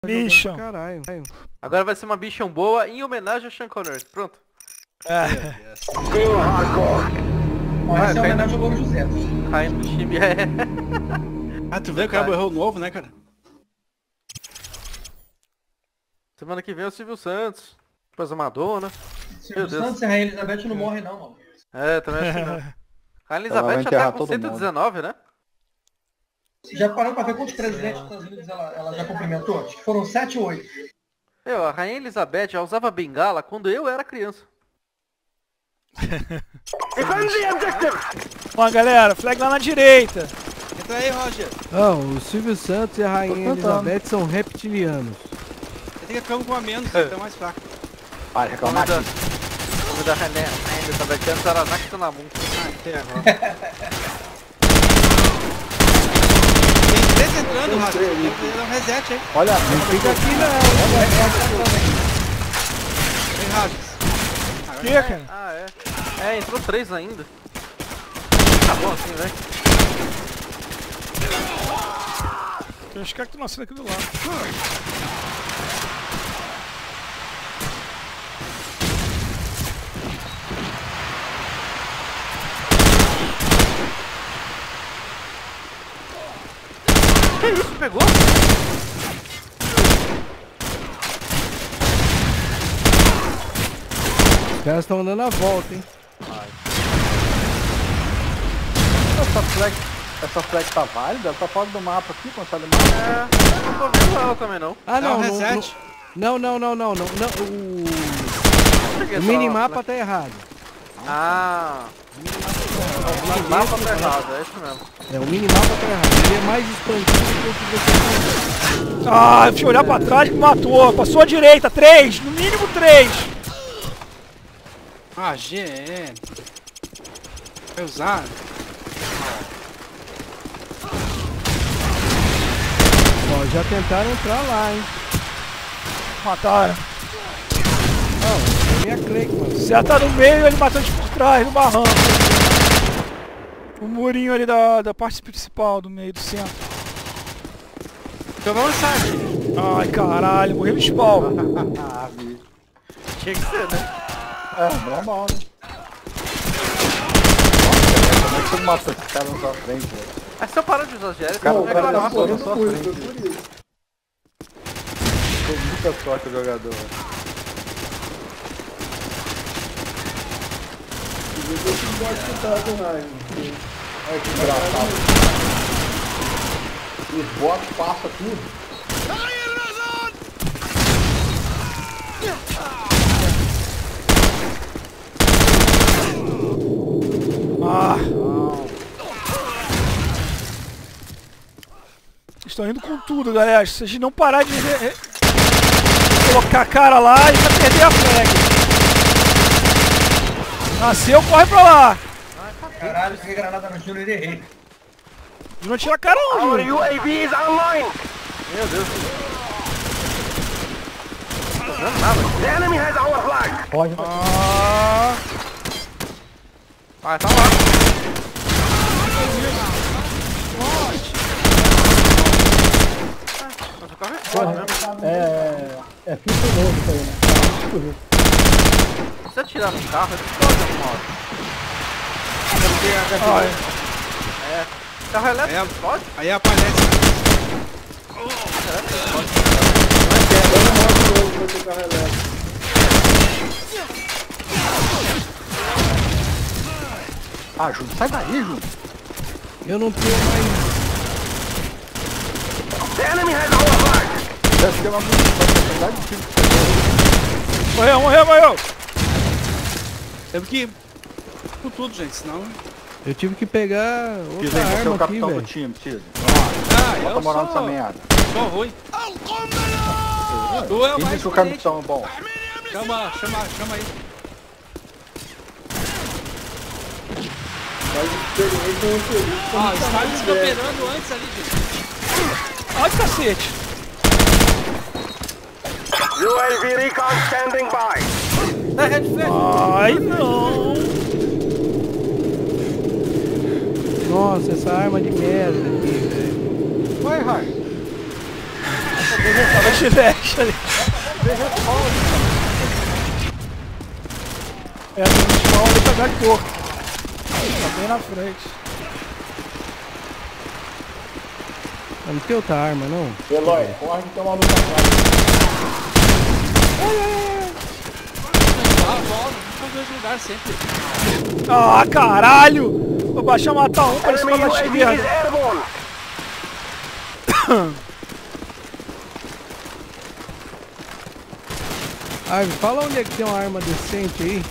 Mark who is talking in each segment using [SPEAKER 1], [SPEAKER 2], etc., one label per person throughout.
[SPEAKER 1] Bichão.
[SPEAKER 2] Caralho.
[SPEAKER 3] Agora vai ser uma bichão boa em homenagem ao Sean Connery. Pronto.
[SPEAKER 1] É.
[SPEAKER 4] Essa é a homenagem ao Louro José.
[SPEAKER 3] Caindo do time. É.
[SPEAKER 5] Ah, tu vê que o cara errou novo, né, cara?
[SPEAKER 3] Semana que vem é o Silvio Santos. Depois a Madonna.
[SPEAKER 4] Silvio
[SPEAKER 3] Deus.
[SPEAKER 4] Santos e a Rainha Elizabeth não morrem não, mano.
[SPEAKER 3] É, também acho que não. A
[SPEAKER 6] Ela
[SPEAKER 3] Elizabeth
[SPEAKER 6] vai
[SPEAKER 3] já
[SPEAKER 6] enterrar
[SPEAKER 3] tá com
[SPEAKER 6] todo
[SPEAKER 3] 119, né?
[SPEAKER 4] Já parou pra ver quantos presidentes dos Estados Unidos ela já cumprimentou? Acho que foram 7 ou 8.
[SPEAKER 3] A Rainha Elizabeth já usava bengala quando eu era criança.
[SPEAKER 1] Ó, galera, flag lá na direita.
[SPEAKER 5] Entra aí, Roger.
[SPEAKER 2] O Silvio Santos e a Rainha Elizabeth são reptilianos.
[SPEAKER 5] Você tem que ficar um com a menos, você tá mais fraco.
[SPEAKER 6] Para reclamar aqui.
[SPEAKER 3] O nome da Rainha Elizabeth era Sarazaki Tsunamun.
[SPEAKER 5] Tem 3 entrando, Roger. Tem que dar um reset, hein?
[SPEAKER 6] Olha,
[SPEAKER 2] Não fica aqui não.
[SPEAKER 5] Tem Roger.
[SPEAKER 1] Que, cara?
[SPEAKER 3] Ah, é. É, entrou 3 ainda. Tá bom assim, velho.
[SPEAKER 1] Tem uns caras que estão nascendo aqui do lado.
[SPEAKER 3] Que isso, pegou?
[SPEAKER 2] Os caras estão dando a volta, hein?
[SPEAKER 6] essa flag tá válida? Ela tá fora do mapa aqui, quando sai do mapa.
[SPEAKER 3] É, não tô vendo ela também não.
[SPEAKER 2] Ah,
[SPEAKER 5] Dá
[SPEAKER 2] não,
[SPEAKER 5] um
[SPEAKER 2] não,
[SPEAKER 5] reset.
[SPEAKER 2] não.
[SPEAKER 3] Cheguei
[SPEAKER 2] O
[SPEAKER 3] só
[SPEAKER 2] minimapa
[SPEAKER 3] lá.
[SPEAKER 2] tá errado.
[SPEAKER 3] Ah, o minimapa tá errado, é isso mesmo.
[SPEAKER 2] O minimapa tá errado. Ele é mais expandido do que o que você
[SPEAKER 1] Ah, eu fui olhar pra trás que matou. Passou à direita, 3, no mínimo 3.
[SPEAKER 5] Ah, GE. Vai usar?
[SPEAKER 2] Ó, já tentaram entrar lá, hein?
[SPEAKER 1] Mataram.
[SPEAKER 2] Não, é minha Clay, mano.
[SPEAKER 1] Você tá no meio, ele matou de por trás, no barranco. O murinho ali da parte principal, do meio, do centro.
[SPEAKER 5] Então vamos lançar.
[SPEAKER 1] Ai, caralho, morri no spawn.
[SPEAKER 6] Ah, bicho.
[SPEAKER 3] Tinha que ser, né?
[SPEAKER 6] É, normal, né? Nossa, como é que você matou esse cara na sua frente, velho?
[SPEAKER 3] Mas se eu parar de usar GL,
[SPEAKER 6] Cara,
[SPEAKER 3] eu
[SPEAKER 6] o
[SPEAKER 3] vou
[SPEAKER 6] cara
[SPEAKER 3] reclamar.
[SPEAKER 6] tá na sua frente. Ficou muita sorte o jogador, velho. Olha que engraçado. Os bots passam tudo.
[SPEAKER 1] Ah. Estão indo com tudo, galera. Se a gente não parar de colocar a cara lá, a gente vai perder a flag. Nasceu, corre pra lá.
[SPEAKER 4] Caralho, peguei granada no Júnior e errei.
[SPEAKER 1] Não tira a cara não, Júlio.
[SPEAKER 3] UAV is online! Meu Deus. Não tô vendo nada. The enemy has our flag!
[SPEAKER 6] Pode,
[SPEAKER 1] Ah.
[SPEAKER 3] Ah, tá lá. Mas o carro é foda mesmo.
[SPEAKER 6] é filtro novo isso aí, né?
[SPEAKER 3] Se você atirar no carro, ele explode alguma hora. É. Carro elétrico explode?
[SPEAKER 5] Aí aparece.
[SPEAKER 6] Ah, Júlio, sai daí, Júlio.
[SPEAKER 2] Eu não tenho mais.
[SPEAKER 3] The enemy has our flag!
[SPEAKER 6] Deve ter uma munição, de tiro que você
[SPEAKER 1] Morreu, morreu, morreu.
[SPEAKER 5] Temos que ir com tudo, gente, senão...
[SPEAKER 2] Eu tive que pegar outra
[SPEAKER 6] você é o
[SPEAKER 2] arma aqui,
[SPEAKER 6] capitão do
[SPEAKER 2] velho.
[SPEAKER 6] time, Tio.
[SPEAKER 5] Ah,
[SPEAKER 6] Bota
[SPEAKER 5] eu
[SPEAKER 6] moral nessa
[SPEAKER 5] sou...
[SPEAKER 6] merda.
[SPEAKER 5] Sou ruim. Tu é o
[SPEAKER 6] Quem
[SPEAKER 5] mais
[SPEAKER 6] disse que o
[SPEAKER 5] experiente.
[SPEAKER 6] capitão é bom?
[SPEAKER 5] Chama aí. Ah, o Stalin está operando antes ali, gente.
[SPEAKER 1] Ai, cacete.
[SPEAKER 3] UAV recon standing by!
[SPEAKER 5] Da Red Flag.
[SPEAKER 1] Ai, não.
[SPEAKER 2] Nossa, essa arma de merda aqui, velho.
[SPEAKER 6] Vai, Rai.
[SPEAKER 1] Tava Gillette ali. É, tem um spawn ali pra galho torto. Tá bem na frente.
[SPEAKER 2] Não tem outra arma, não?
[SPEAKER 6] Eloy, corre que tem uma luta clara.
[SPEAKER 5] São dois lugares sempre.
[SPEAKER 1] Ah, caralho! Vou baixar matar um, parece uma baixa esquerda.
[SPEAKER 2] Ai, fala onde é que tem uma arma decente aí.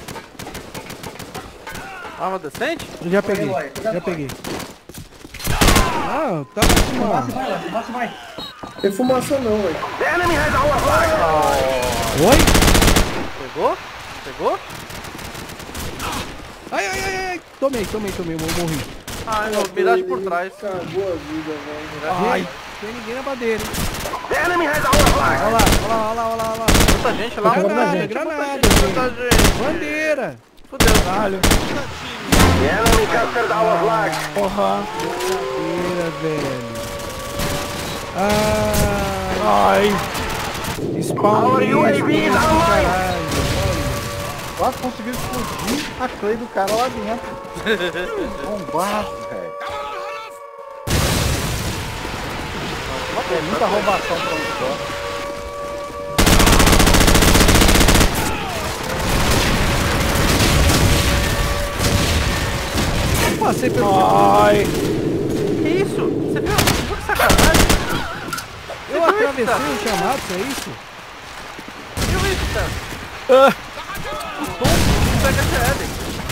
[SPEAKER 3] Arma decente?
[SPEAKER 2] Eu já peguei,
[SPEAKER 4] Eloy,
[SPEAKER 2] já peguei. Ah, tá
[SPEAKER 4] Fumaça
[SPEAKER 2] com
[SPEAKER 4] vai lá, fumaça vai.
[SPEAKER 6] Tem fumaça não, velho.
[SPEAKER 2] Oi?
[SPEAKER 3] Pegou? Pegou?
[SPEAKER 2] Ai, ai, ai, ai. Tomei, eu morri.
[SPEAKER 3] Ai, meu, miragem por trás.
[SPEAKER 6] Cagou a vida, velho.
[SPEAKER 2] Ai, tem ninguém na bandeira, hein? Olha lá.
[SPEAKER 3] Muita gente lá.
[SPEAKER 2] Granada,
[SPEAKER 3] Muita gente.
[SPEAKER 2] bandeira.
[SPEAKER 3] Fudeu.
[SPEAKER 1] Caralho. Porra.
[SPEAKER 2] Bandeira, velho.
[SPEAKER 1] Ai.
[SPEAKER 2] Spawn caralho.
[SPEAKER 6] Quase conseguiu explodir a clay do cara lá dentro. Bombado, velho. É muita roubação pra um só.
[SPEAKER 2] Eu passei pelo...
[SPEAKER 1] Ai.
[SPEAKER 3] Que isso? Você viu? Que sacanagem?
[SPEAKER 2] Eu atravessei o chamado, é isso?
[SPEAKER 3] Viu isso, cara?
[SPEAKER 1] Ah.
[SPEAKER 3] Pega GL.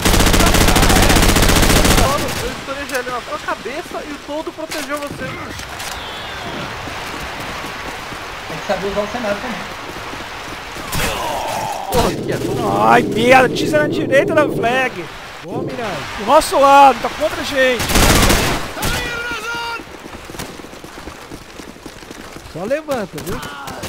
[SPEAKER 3] Eu estourei GL na sua cabeça e o todo protegeu você, mano.
[SPEAKER 4] Tem que saber usar o cenário também.
[SPEAKER 3] Porra, que é todo.
[SPEAKER 1] Ai, merda. Tisa na direita da flag.
[SPEAKER 2] Boa, Mirage.
[SPEAKER 1] Do nosso lado, tá contra a gente.
[SPEAKER 2] Só levanta, viu?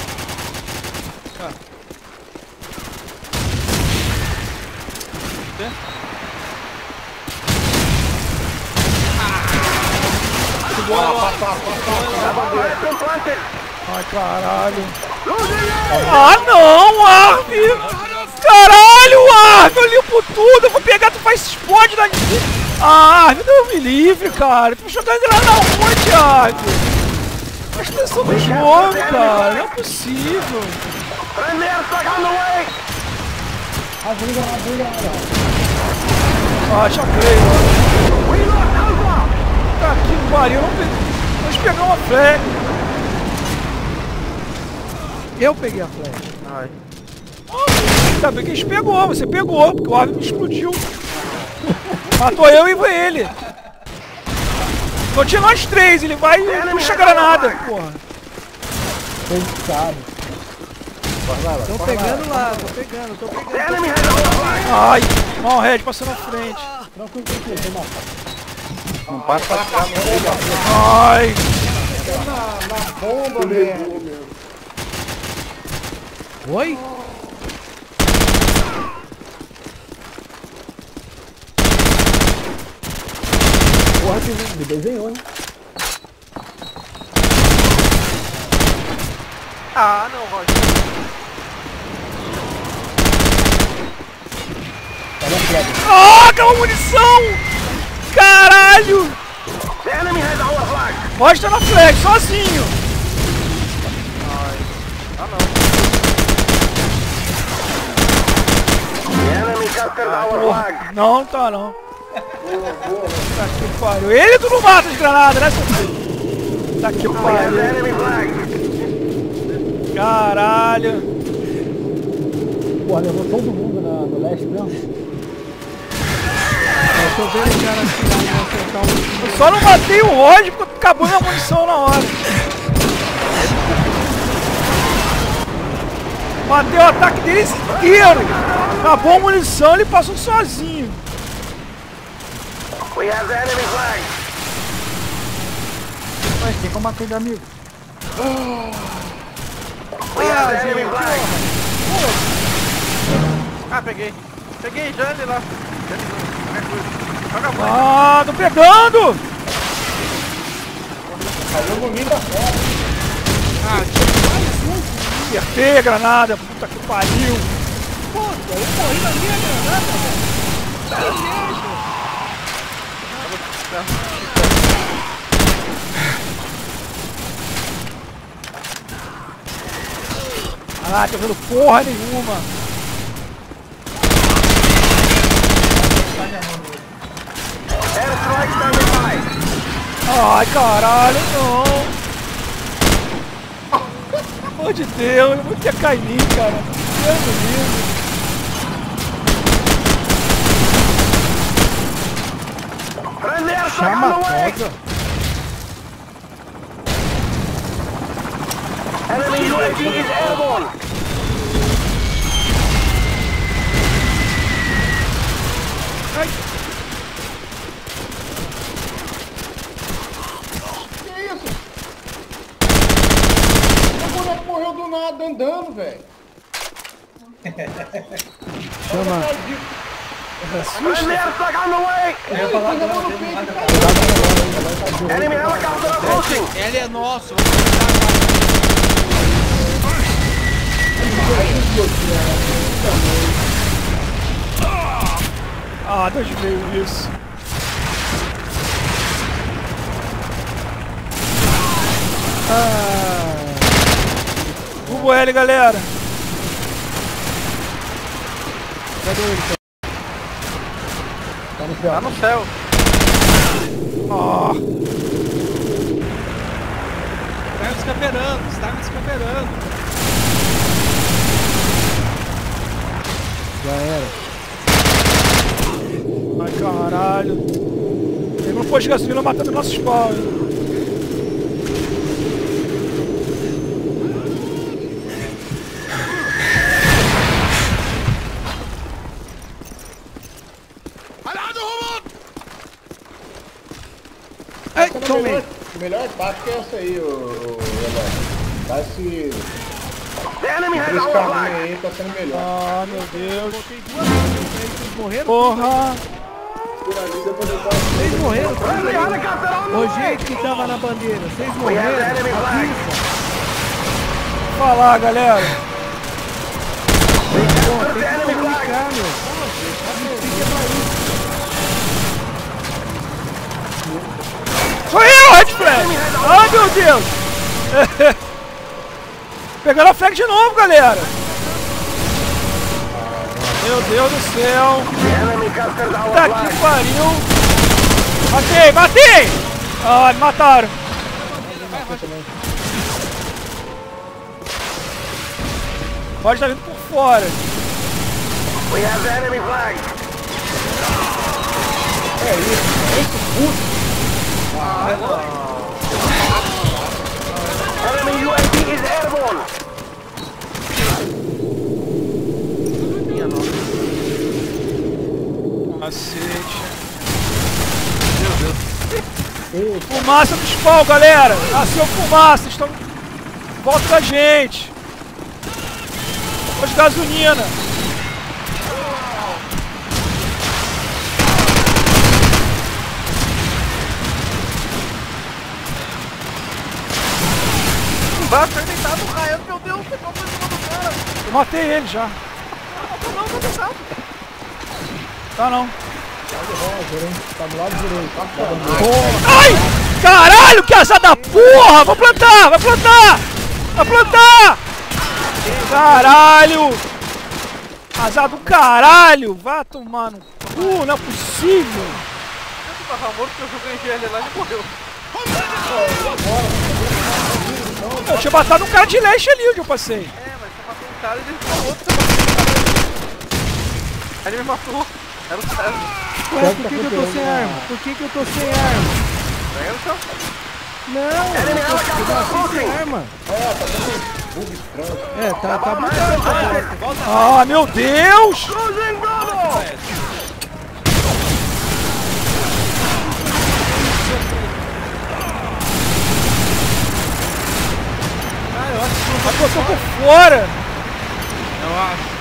[SPEAKER 1] Ai, caralho. Ah, não, Arve! Caralho, Arve! Eu limpo tudo! Eu vou pegar, tu faz explode na... Ah, Arve, Deus me livre, cara! Tu vai jogar granada onde, Arve? Presta atenção no jogo, cara! Não é possível! Ah, chacrei, mano! Tá aqui no pariu! Vamos pegar uma flag!
[SPEAKER 2] Eu peguei a flecha.
[SPEAKER 3] Ai.
[SPEAKER 1] Ainda bem que a gente pegou, você pegou, porque o Arve me explodiu. Matou eu e ele. Então tinha nós três, ele vai e puxa a granada, porra.
[SPEAKER 2] Tô pegando lá, tô pegando.
[SPEAKER 1] Ai, mal red passou na frente.
[SPEAKER 6] Não passa pra cá,
[SPEAKER 1] Ai,
[SPEAKER 6] na bomba, velho.
[SPEAKER 2] Oi?
[SPEAKER 6] Porra, que desenhou, né?
[SPEAKER 3] Ah, não, Roger.
[SPEAKER 1] ah, acabou a munição! Caralho! Roger tá na flag, sozinho.
[SPEAKER 3] Ah, não.
[SPEAKER 1] Porra, não tá não. Tá que pariu. Ele tu não mata de granada, né? Tá que pariu. Caralho.
[SPEAKER 6] Porra, levou todo mundo no leste mesmo.
[SPEAKER 2] Eu tô vendo o cara atirar e acertar um...
[SPEAKER 1] Eu só não matei o Roger porque acabou minha munição na hora. Matei o ataque dele inteiro. Acabou a munição, ele passou sozinho.
[SPEAKER 6] Mas tem como matar de amigo.
[SPEAKER 3] Ah, peguei. Peguei Jane lá. Joga a bola.
[SPEAKER 1] Ah, tô pegando!
[SPEAKER 4] Caiu no meio da foto.
[SPEAKER 5] Ah,
[SPEAKER 1] Acertei a granada, puta que pariu.
[SPEAKER 2] Pô, eu morri na minha granada, velho.
[SPEAKER 1] Ah, tô vendo porra nenhuma. Ai, caralho, não. Pelo amor de Deus, eu vou ter que cair em mim, cara. Deus do livre.
[SPEAKER 2] Chama a toga.
[SPEAKER 3] Enemy UAV is airborne.
[SPEAKER 6] Que isso? O boneco morreu do nada andando, velho.
[SPEAKER 2] Chama.
[SPEAKER 3] Friendly airstrike on the way. Enemy helicopter approaching.
[SPEAKER 5] Ele é nosso.
[SPEAKER 1] Ah, Deus veio isso. Hugo L, galera.
[SPEAKER 2] Cadê ele? Tá no céu.
[SPEAKER 3] Tá no céu.
[SPEAKER 1] Ah,
[SPEAKER 5] Tá me descamperando, está me descamperando.
[SPEAKER 2] Já era.
[SPEAKER 1] ai, caralho. Tem um posto de gasolina matando nossos pau, hein?
[SPEAKER 6] A melhor tática é essa aí, o Dá esse
[SPEAKER 3] The enemy has our
[SPEAKER 6] caminho
[SPEAKER 3] flag.
[SPEAKER 6] aí, tá sendo melhor.
[SPEAKER 1] Ah, meu Deus.
[SPEAKER 2] Vocês morreram?
[SPEAKER 1] Porra.
[SPEAKER 2] Vocês morreram?
[SPEAKER 3] Friendly helicopter on the
[SPEAKER 2] Ô,
[SPEAKER 3] way.
[SPEAKER 2] gente que tava na bandeira, vocês
[SPEAKER 3] We have
[SPEAKER 2] morreram?
[SPEAKER 3] the enemy flag.
[SPEAKER 2] Avisa.
[SPEAKER 1] Falar, galera.
[SPEAKER 2] Pô, tem
[SPEAKER 3] The
[SPEAKER 2] que
[SPEAKER 3] enemy flag.
[SPEAKER 2] comunicar, meu.
[SPEAKER 1] Sou eu, Red Flag! Ai, meu Deus! Pegando a flag de novo, galera! Meu Deus do céu!
[SPEAKER 3] The enemy captured our
[SPEAKER 1] Puta
[SPEAKER 3] flag.
[SPEAKER 1] que pariu! Matei, matei! Ah, me mataram! Pode estar vindo por fora!
[SPEAKER 3] We have the enemy flag. Enemy UAV is airborne.
[SPEAKER 1] Cacete! Fumaça no spawn, galera! Nasceu fumaça! Estão em volta da gente! Pô de gasolina!
[SPEAKER 3] Vai ser deitado no raio, meu Deus, pegou por cima do cara.
[SPEAKER 1] Eu matei ele já!
[SPEAKER 3] Não, tá deitado.
[SPEAKER 1] Tá não!
[SPEAKER 6] Tá do lado direito, tá fora.
[SPEAKER 1] Ai! Caralho, que azar da porra! Vou plantar! Vai plantar! Vai plantar! Caralho! Azar do caralho! Vai tomar no cu, não é possível!
[SPEAKER 3] Eu tava morto porque eu joguei ele lá e ele morreu.
[SPEAKER 1] Eu tinha matado um cara de leste ali onde eu passei.
[SPEAKER 3] É, mas você matou um cara e ele ficou outro, você matou. Aí ele me matou. Era o César.
[SPEAKER 2] Ué, por que eu tô sem arma? Por que eu tô sem arma?
[SPEAKER 3] Pega no seu.
[SPEAKER 2] Não, eu tô sem arma. É, tá bugado.
[SPEAKER 1] Ah, meu Deus!
[SPEAKER 3] Losing Bravo!
[SPEAKER 1] A pessoa por fora!
[SPEAKER 5] Eu acho.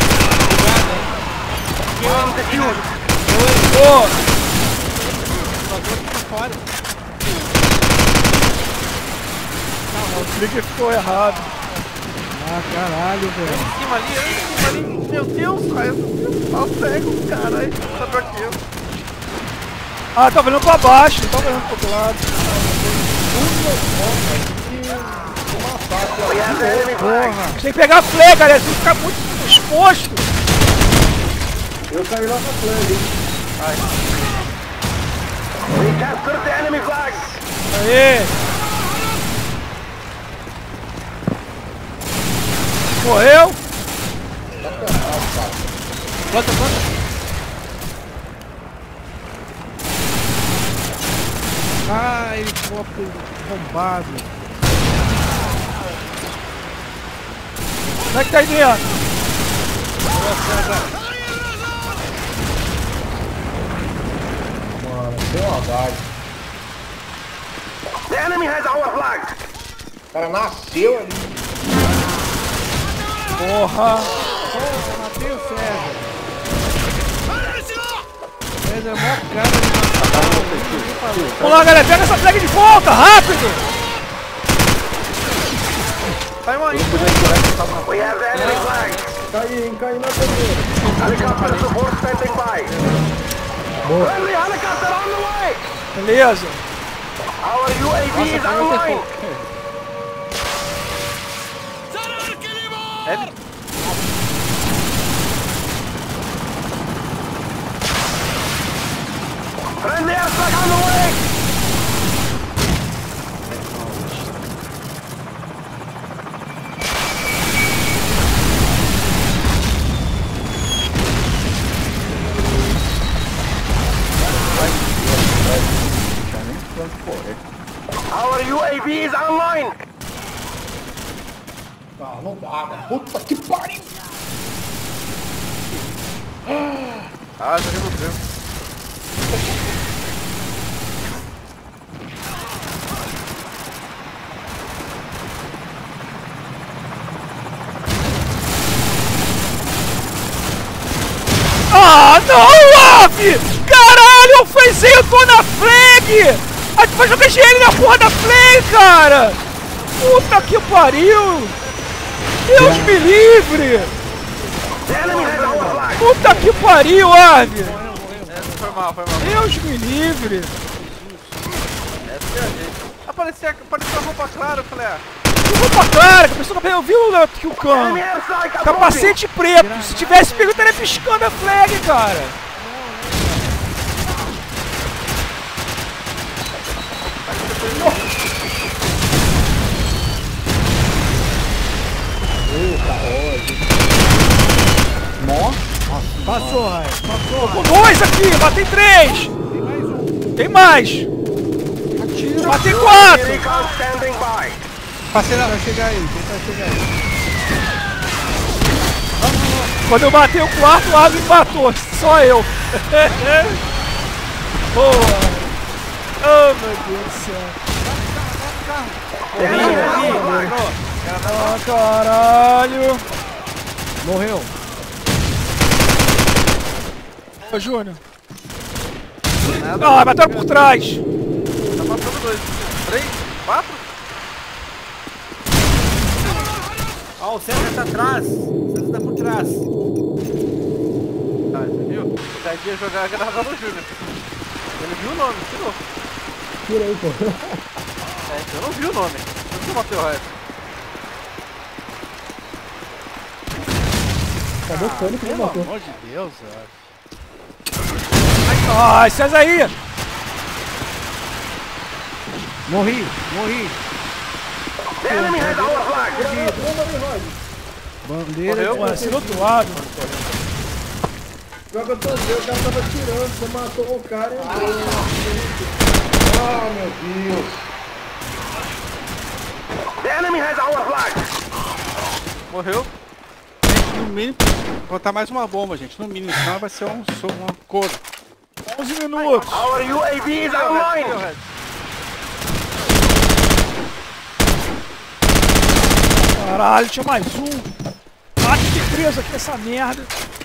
[SPEAKER 3] One defused.
[SPEAKER 1] Pô!
[SPEAKER 5] Fora.
[SPEAKER 1] O trigger ficou errado.
[SPEAKER 2] Ah, caralho, velho.
[SPEAKER 3] Em cima ali. Meu Deus, cara. Tá cego, caralho. Sabe aquilo.
[SPEAKER 1] Ah, tá olhando pra baixo, não tá olhando pro outro lado.
[SPEAKER 2] Porra.
[SPEAKER 1] Tem que pegar a flag, galera, tem que ficar muito exposto.
[SPEAKER 6] Eu caí lá na flag, hein?
[SPEAKER 1] Aê! Morreu?
[SPEAKER 5] Planta.
[SPEAKER 2] Ah, ele ficou arrombado.
[SPEAKER 1] Como é que tá aí dentro?
[SPEAKER 6] Mano, tem uma vaga.
[SPEAKER 3] The enemy has our flag.
[SPEAKER 6] O cara nasceu ali.
[SPEAKER 1] Porra!
[SPEAKER 2] Matei o César. César é mó cara de
[SPEAKER 1] Vamos lá, galera, pega essa flag de volta, rápido!
[SPEAKER 3] Vai, mãe. We have the enemy flag.
[SPEAKER 6] Cai na primeira.
[SPEAKER 3] Helicopter support standing by. Friendly helicopter on the way.
[SPEAKER 1] Beleza.
[SPEAKER 3] Our UAV is online. Friendly airstrike on the way. Our UAV is online.
[SPEAKER 6] Não dá, mano. Puta que pariu.
[SPEAKER 3] Ah, já resolveu.
[SPEAKER 1] Ah, não, Ave! Caralho, eu fazei, eu tô na flag! A gente vai jogar GL na porra da flag, cara! Puta que pariu! Deus me livre!
[SPEAKER 3] The enemy has our flag.
[SPEAKER 1] Puta que pariu, Ave!
[SPEAKER 3] Foi mal.
[SPEAKER 1] Deus me livre!
[SPEAKER 3] Apareceu a roupa clara, eu falei,
[SPEAKER 1] Que roupa clara, que a pessoa eu vi o Kill Cam.
[SPEAKER 3] enemy airstrike
[SPEAKER 1] Capacete preto, se tivesse pego eu estaria piscando a flag, cara!
[SPEAKER 2] Passou, Raio. Passou,
[SPEAKER 1] Com dois aqui, matei três! Tem mais! Matei quatro!
[SPEAKER 3] Recon standing by.
[SPEAKER 2] Passei lá, vai chegar aí. Tentar chegar aí.
[SPEAKER 1] Quando eu matei o quarto, o Ave me matou, só eu! Boa! Oh meu Deus do céu!
[SPEAKER 3] The enemy has our flag.
[SPEAKER 1] Ah, caralho!
[SPEAKER 2] Morreu.
[SPEAKER 1] Ô, Júnior! Ah, mataram por trás!
[SPEAKER 3] Tá passando 2, 3, 4.
[SPEAKER 5] Ó, o César tá atrás. O César tá por trás.
[SPEAKER 3] Ah, você viu? O cara ia jogar a granada no Júnior. Ele viu o nome, tirou.
[SPEAKER 6] Tirei, pô.
[SPEAKER 3] Eu não vi o nome. Eu não matei o resto.
[SPEAKER 6] Tá botando que não matou.
[SPEAKER 5] Pelo amor de Deus, velho.
[SPEAKER 1] Ai, César aí!
[SPEAKER 2] Morri.
[SPEAKER 3] The enemy has our flag.
[SPEAKER 2] Bandeira.
[SPEAKER 1] Mano, assim do outro lado.
[SPEAKER 6] Joga todo dia, o cara tava tirando, você matou o cara e entrou. Ah, meu Deus.
[SPEAKER 3] The enemy has our flag.
[SPEAKER 5] Morreu. No mínimo, botar mais uma bomba, gente. No mínimo, senão vai ser uma cor.
[SPEAKER 1] 11 minutos!
[SPEAKER 3] Our UAV is online.
[SPEAKER 1] Caralho, tinha mais um! Ah, que preso aqui nessa merda!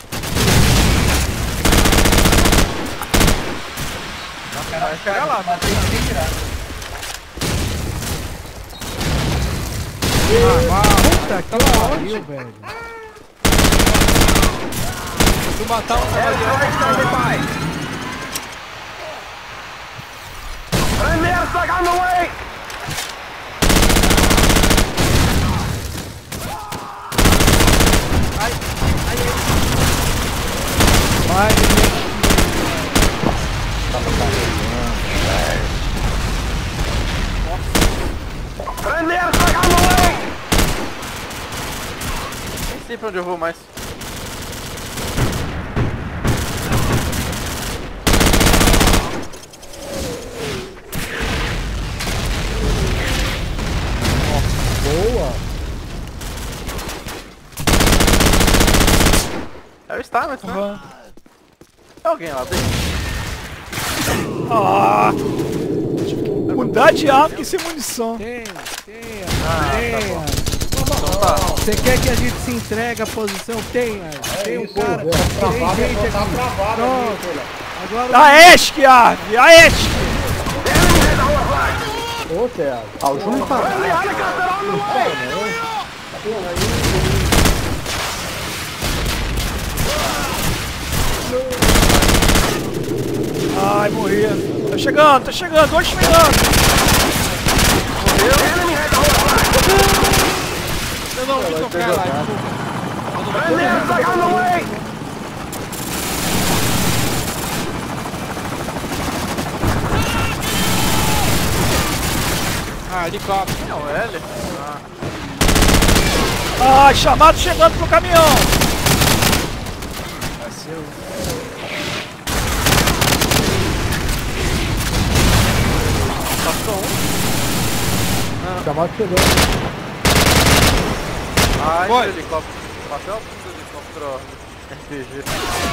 [SPEAKER 3] Vai chegar lá.
[SPEAKER 4] Matei sem tirar.
[SPEAKER 2] Puta que pariu, velho.
[SPEAKER 5] Tu matar um ali.
[SPEAKER 2] Vai,
[SPEAKER 3] Nem sei pra onde eu vou mais.
[SPEAKER 2] boa.
[SPEAKER 3] É o Starman, né? Tem alguém lá dentro.
[SPEAKER 1] Ah! Mudar de arma que sem munição.
[SPEAKER 2] Tenha.
[SPEAKER 3] Então tá.
[SPEAKER 2] Você quer que a gente se entregue à posição? Tenha. Tem um cara. Tem gente
[SPEAKER 4] Tá
[SPEAKER 2] aqui.
[SPEAKER 4] travado
[SPEAKER 2] Pronto.
[SPEAKER 4] ali, filha.
[SPEAKER 2] Agora
[SPEAKER 1] A ESC, Arve! A ESC!
[SPEAKER 6] Ô, César. Ah, o Júnior tá.
[SPEAKER 1] Ai, morri. Tá chegando, dois chegando.
[SPEAKER 5] Eu não vi tocar lá. Ah, helicóptero.
[SPEAKER 3] Não, L.
[SPEAKER 1] Ai, chamado chegando pro caminhão.
[SPEAKER 3] Passou um.
[SPEAKER 6] Chamado chegando.
[SPEAKER 3] Ai,
[SPEAKER 5] Foi.
[SPEAKER 3] helicóptero. Passou o helicóptero RPG.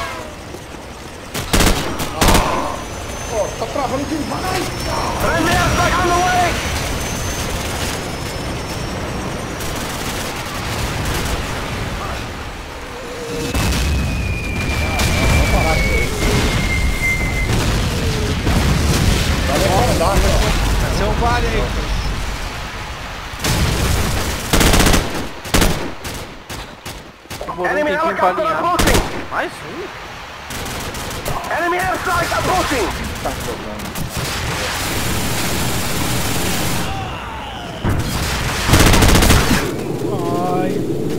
[SPEAKER 4] Tá travando demais.
[SPEAKER 5] Vai ser um vale aí.
[SPEAKER 3] Demorou um tempinho pra alinhar. Mais um?
[SPEAKER 1] Ai.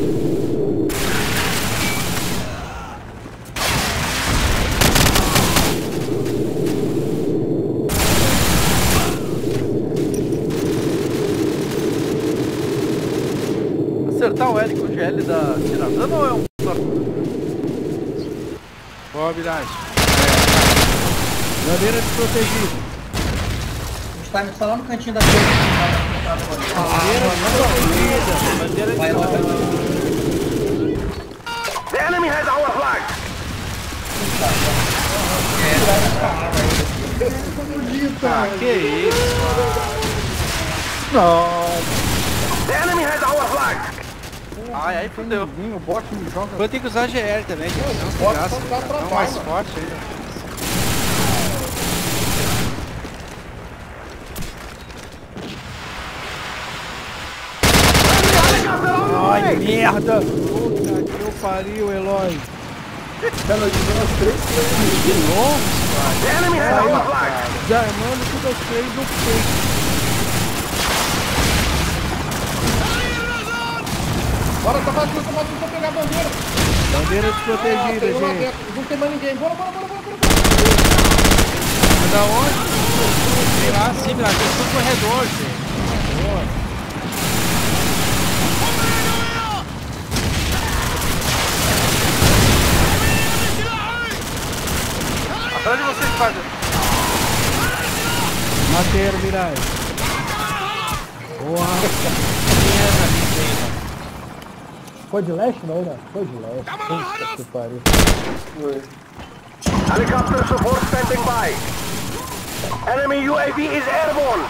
[SPEAKER 3] Acertar o L com o GL da tiradana ou é um só?
[SPEAKER 5] Boa habilidade.
[SPEAKER 2] bandeira desprotegida.
[SPEAKER 4] Os times estão lá no cantinho da frente.
[SPEAKER 2] Bandeira
[SPEAKER 4] Vai lá, vai lá.
[SPEAKER 3] The enemy has our flag!
[SPEAKER 5] Ah, que isso?
[SPEAKER 3] The enemy has our flag! Ai, aí fudeu.
[SPEAKER 6] O bot me joga.
[SPEAKER 5] Vou ter que usar GL também, gente. Não tem graça. Tá mais forte ainda.
[SPEAKER 1] Ai, merda!
[SPEAKER 2] Puta que eu pariu, Eloy.
[SPEAKER 3] The enemy has our flag!
[SPEAKER 2] Desarmando tudo as três no peito.
[SPEAKER 4] Bora, tá batendo pra pegar a bandeira.
[SPEAKER 2] Bandeira desprotegida,
[SPEAKER 4] Tem um lá
[SPEAKER 2] gente.
[SPEAKER 4] dentro. Não tem mais ninguém. Bora.
[SPEAKER 5] Da onde? Sei lá, sim, lá tem um corredor, gente.
[SPEAKER 3] Atrás de vocês, Spider.
[SPEAKER 2] Mateiro, Mirai. Boa.
[SPEAKER 6] Foi de leste, não, né? Foi de leste. Puta que pariu.
[SPEAKER 3] Helicopter support standing by. Enemy UAV is airborne.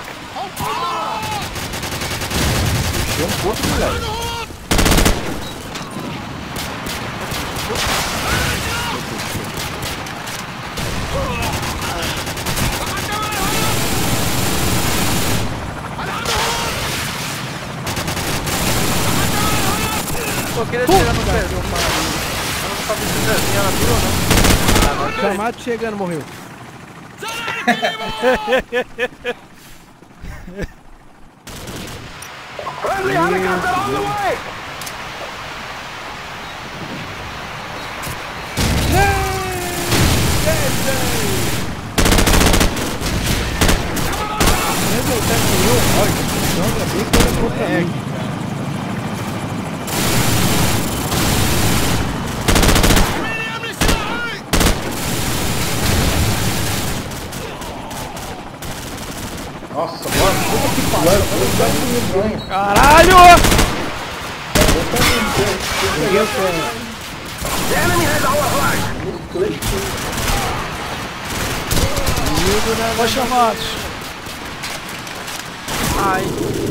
[SPEAKER 3] queria tirar no pé. Eu não sabia se ela viu ou não.
[SPEAKER 2] Chamado chegando, morreu.
[SPEAKER 6] Nossa, mano, puta que pariu.
[SPEAKER 1] Caralho! Foi chamados.
[SPEAKER 3] Ai.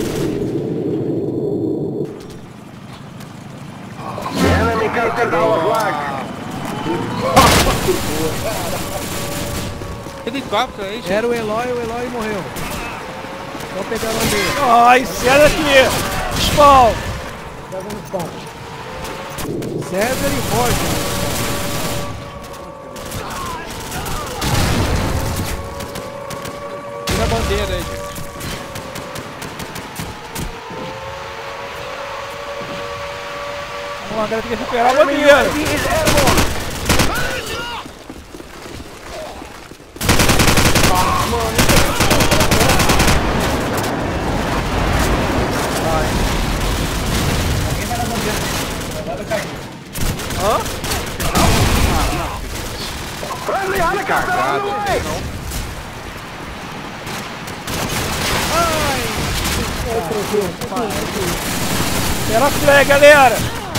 [SPEAKER 5] Helicóptero aí, gente.
[SPEAKER 2] Era o Eloy morreu. Vou pegar a bandeira.
[SPEAKER 1] Ai, César aqui! Spawn!
[SPEAKER 2] César e Roger.
[SPEAKER 5] Tira a bandeira aí, gente.
[SPEAKER 1] Vamos lá, galera, tem que recuperar a bandeira! Era a flag, galera!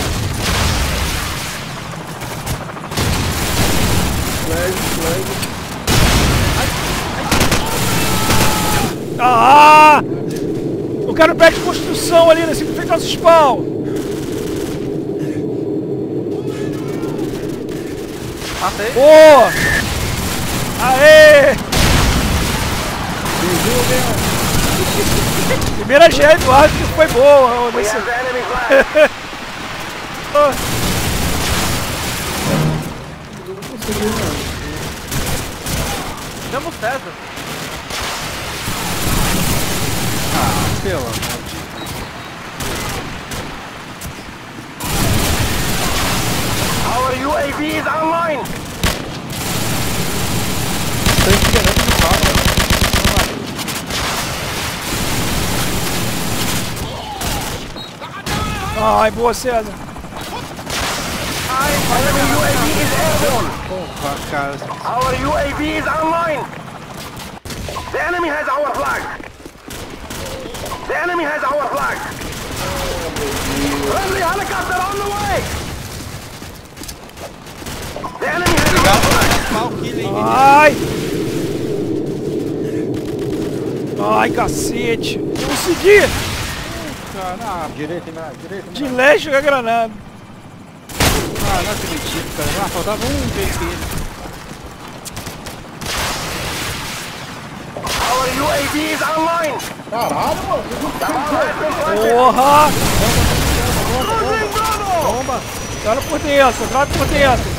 [SPEAKER 1] Ah! Eu quero pé de construção ali nesse frente ao nosso spawn!
[SPEAKER 3] Matei.
[SPEAKER 1] Boa! Aê! Primeira GE do árbitro que foi boa. Nesse...
[SPEAKER 3] Chama o César.
[SPEAKER 5] Pelo amor de Deus.
[SPEAKER 3] Our UAV is online.
[SPEAKER 1] Ai, boa, César.
[SPEAKER 3] Enemy UAV is airborne.
[SPEAKER 5] Porra, cara.
[SPEAKER 3] Our UAV is online. The enemy has our flag. The enemy has our flag. Friendly helicopter on the way. The enemy has our flag.
[SPEAKER 5] Mal kill, hein?
[SPEAKER 1] Ai! Ai, cacete! Consegui!
[SPEAKER 6] Direito.
[SPEAKER 1] De leste jogar granada.
[SPEAKER 5] Ah, não acredito, cara. Ah, faltava um VP.
[SPEAKER 3] Our UAV is online.
[SPEAKER 6] Caralho, mano.
[SPEAKER 1] Porra!
[SPEAKER 3] Losing Bravo.
[SPEAKER 2] Bomba.
[SPEAKER 1] Entraram por dentro, entraram por dentro.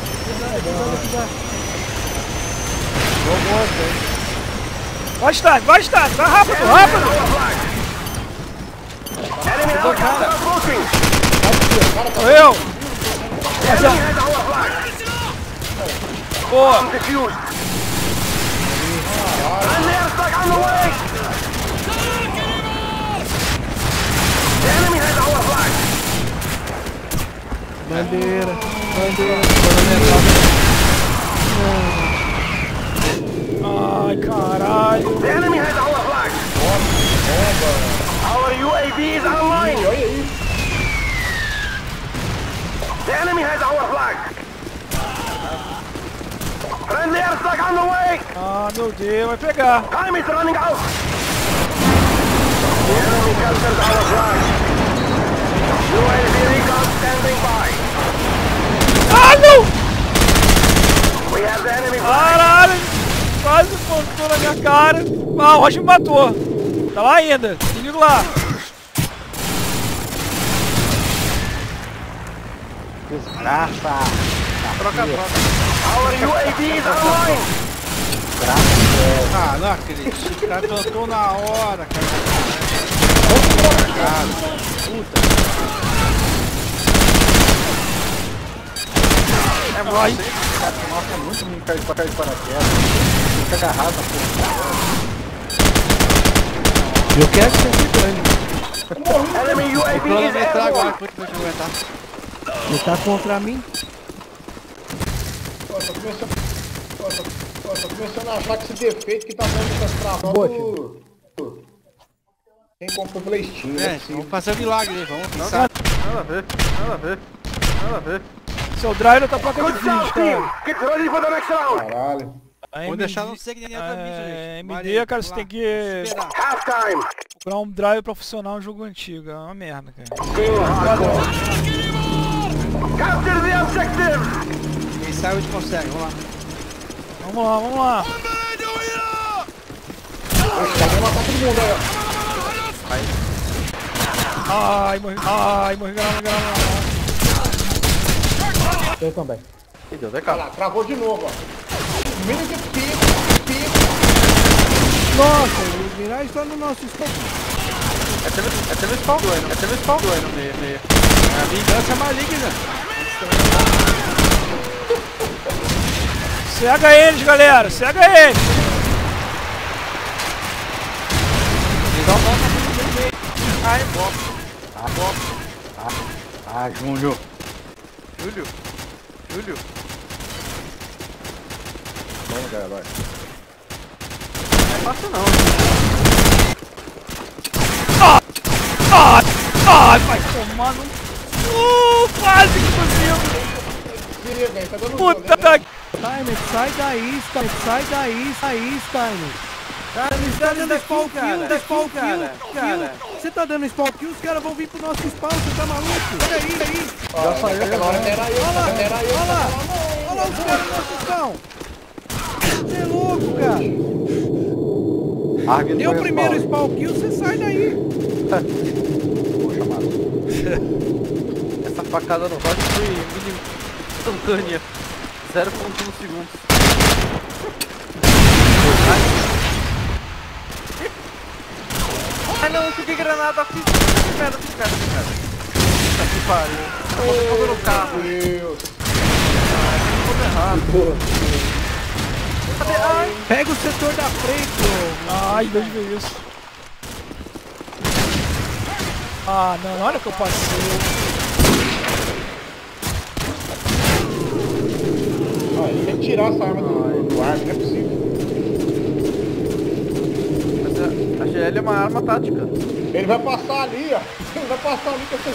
[SPEAKER 1] Vai estar, vai rápido, rápido!
[SPEAKER 3] Enemy helicopter approaching.
[SPEAKER 1] Morreu!
[SPEAKER 3] Enemy has our flag.
[SPEAKER 1] Boa!
[SPEAKER 3] Defused. And they're stuck on the way. The enemy has our flag.
[SPEAKER 2] Bandeira.
[SPEAKER 1] Ai, caralho!
[SPEAKER 3] The enemy has our flag. Our UAV is online. The enemy has our flag. Friendly airstrike on the way.
[SPEAKER 1] Ah, meu Deus, vai pegar!
[SPEAKER 3] Time is running out. The enemy captured our flag. UAV recon standing by.
[SPEAKER 1] Ah, não!
[SPEAKER 3] We have the enemy flag.
[SPEAKER 1] Caralho! Quase pontou na minha cara. Ah, o Roger me matou. Tá lá ainda. Inimigo lá.
[SPEAKER 6] Desgraça.
[SPEAKER 5] Troca.
[SPEAKER 3] Our UAV is online.
[SPEAKER 5] Ah, não acredito. O cara plantou na hora, cara. Puta.
[SPEAKER 6] É nóis. Nossa, é muito ruim cair de paraquedas. Fica agarrado na porra.
[SPEAKER 2] Eu quero que você ganhe.
[SPEAKER 3] Enemy UAV is
[SPEAKER 5] Cronometrar agora,
[SPEAKER 3] airborne.
[SPEAKER 5] quanto vai aguentar?
[SPEAKER 2] Ele tá contra mim.
[SPEAKER 7] Tô começando a achar que esse defeito que tá dando essas travando. Quem comprou pela Steam, né?
[SPEAKER 5] Vamos fazer um milagre aí, vamos.
[SPEAKER 6] Nada a ver.
[SPEAKER 1] Seu drive não tá placa de
[SPEAKER 3] Good
[SPEAKER 1] vídeo,
[SPEAKER 3] job, team.
[SPEAKER 1] cara.
[SPEAKER 3] Get ready for the next round.
[SPEAKER 7] Caralho.
[SPEAKER 5] Vou deixar no segredo pra mim, gente.
[SPEAKER 1] MD, cara, você tem que
[SPEAKER 5] Esperar.
[SPEAKER 3] Halftime.
[SPEAKER 1] procurar um drive pra funcionar um jogo antigo. É uma merda, cara.
[SPEAKER 3] Capture the objective.
[SPEAKER 5] Quem sai hoje consegue, vamos lá.
[SPEAKER 1] Vamos lá.
[SPEAKER 7] Esse cara vai matar todo mundo aí, ó.
[SPEAKER 1] Ai, morri, granada.
[SPEAKER 2] Eu também.
[SPEAKER 6] Ih, deu DK.
[SPEAKER 7] Olha lá, travou de novo, ó. Mínimo de pico.
[SPEAKER 2] Nossa, o Mirage tá no nosso spawn.
[SPEAKER 6] É teve spawn dois no meio.
[SPEAKER 5] É a vingança maligna.
[SPEAKER 1] Cega eles, galera. Cega eles.
[SPEAKER 6] Ai, Júlio. Vamos, galera, vai. Não é fácil não.
[SPEAKER 1] Ai, vai tomar no... quase que conseguiu.
[SPEAKER 7] Queria, velho, tá dando
[SPEAKER 1] Puta da...
[SPEAKER 2] Timer, sai daí, Timer. Cara, me tá dando spawn kill, cara. Você tá dando spawn kill, os caras vão vir pro nosso spawn, você tá maluco? Olha aí.
[SPEAKER 7] Já saiu, aquela hora era eu.
[SPEAKER 2] Olha lá os caras no nosso spawn. Você é louco, cara. Deu o primeiro spawn kill, você sai daí.
[SPEAKER 6] Essa facada no rock foi mínimo instantânea. 0.1 segundos. Ai não, joguei granada aqui. Merda. Puta que pariu. Eu vou no carro.
[SPEAKER 7] Meu Deus.
[SPEAKER 2] Pega o setor da frente,
[SPEAKER 1] Ai, Deus ver isso. Ah, não, olha o que eu passei.
[SPEAKER 7] Tem que tirar essa arma do ar, não é possível.
[SPEAKER 6] Mas a GL é uma arma tática.
[SPEAKER 7] Ele vai passar ali, ó. Ele vai passar ali com essa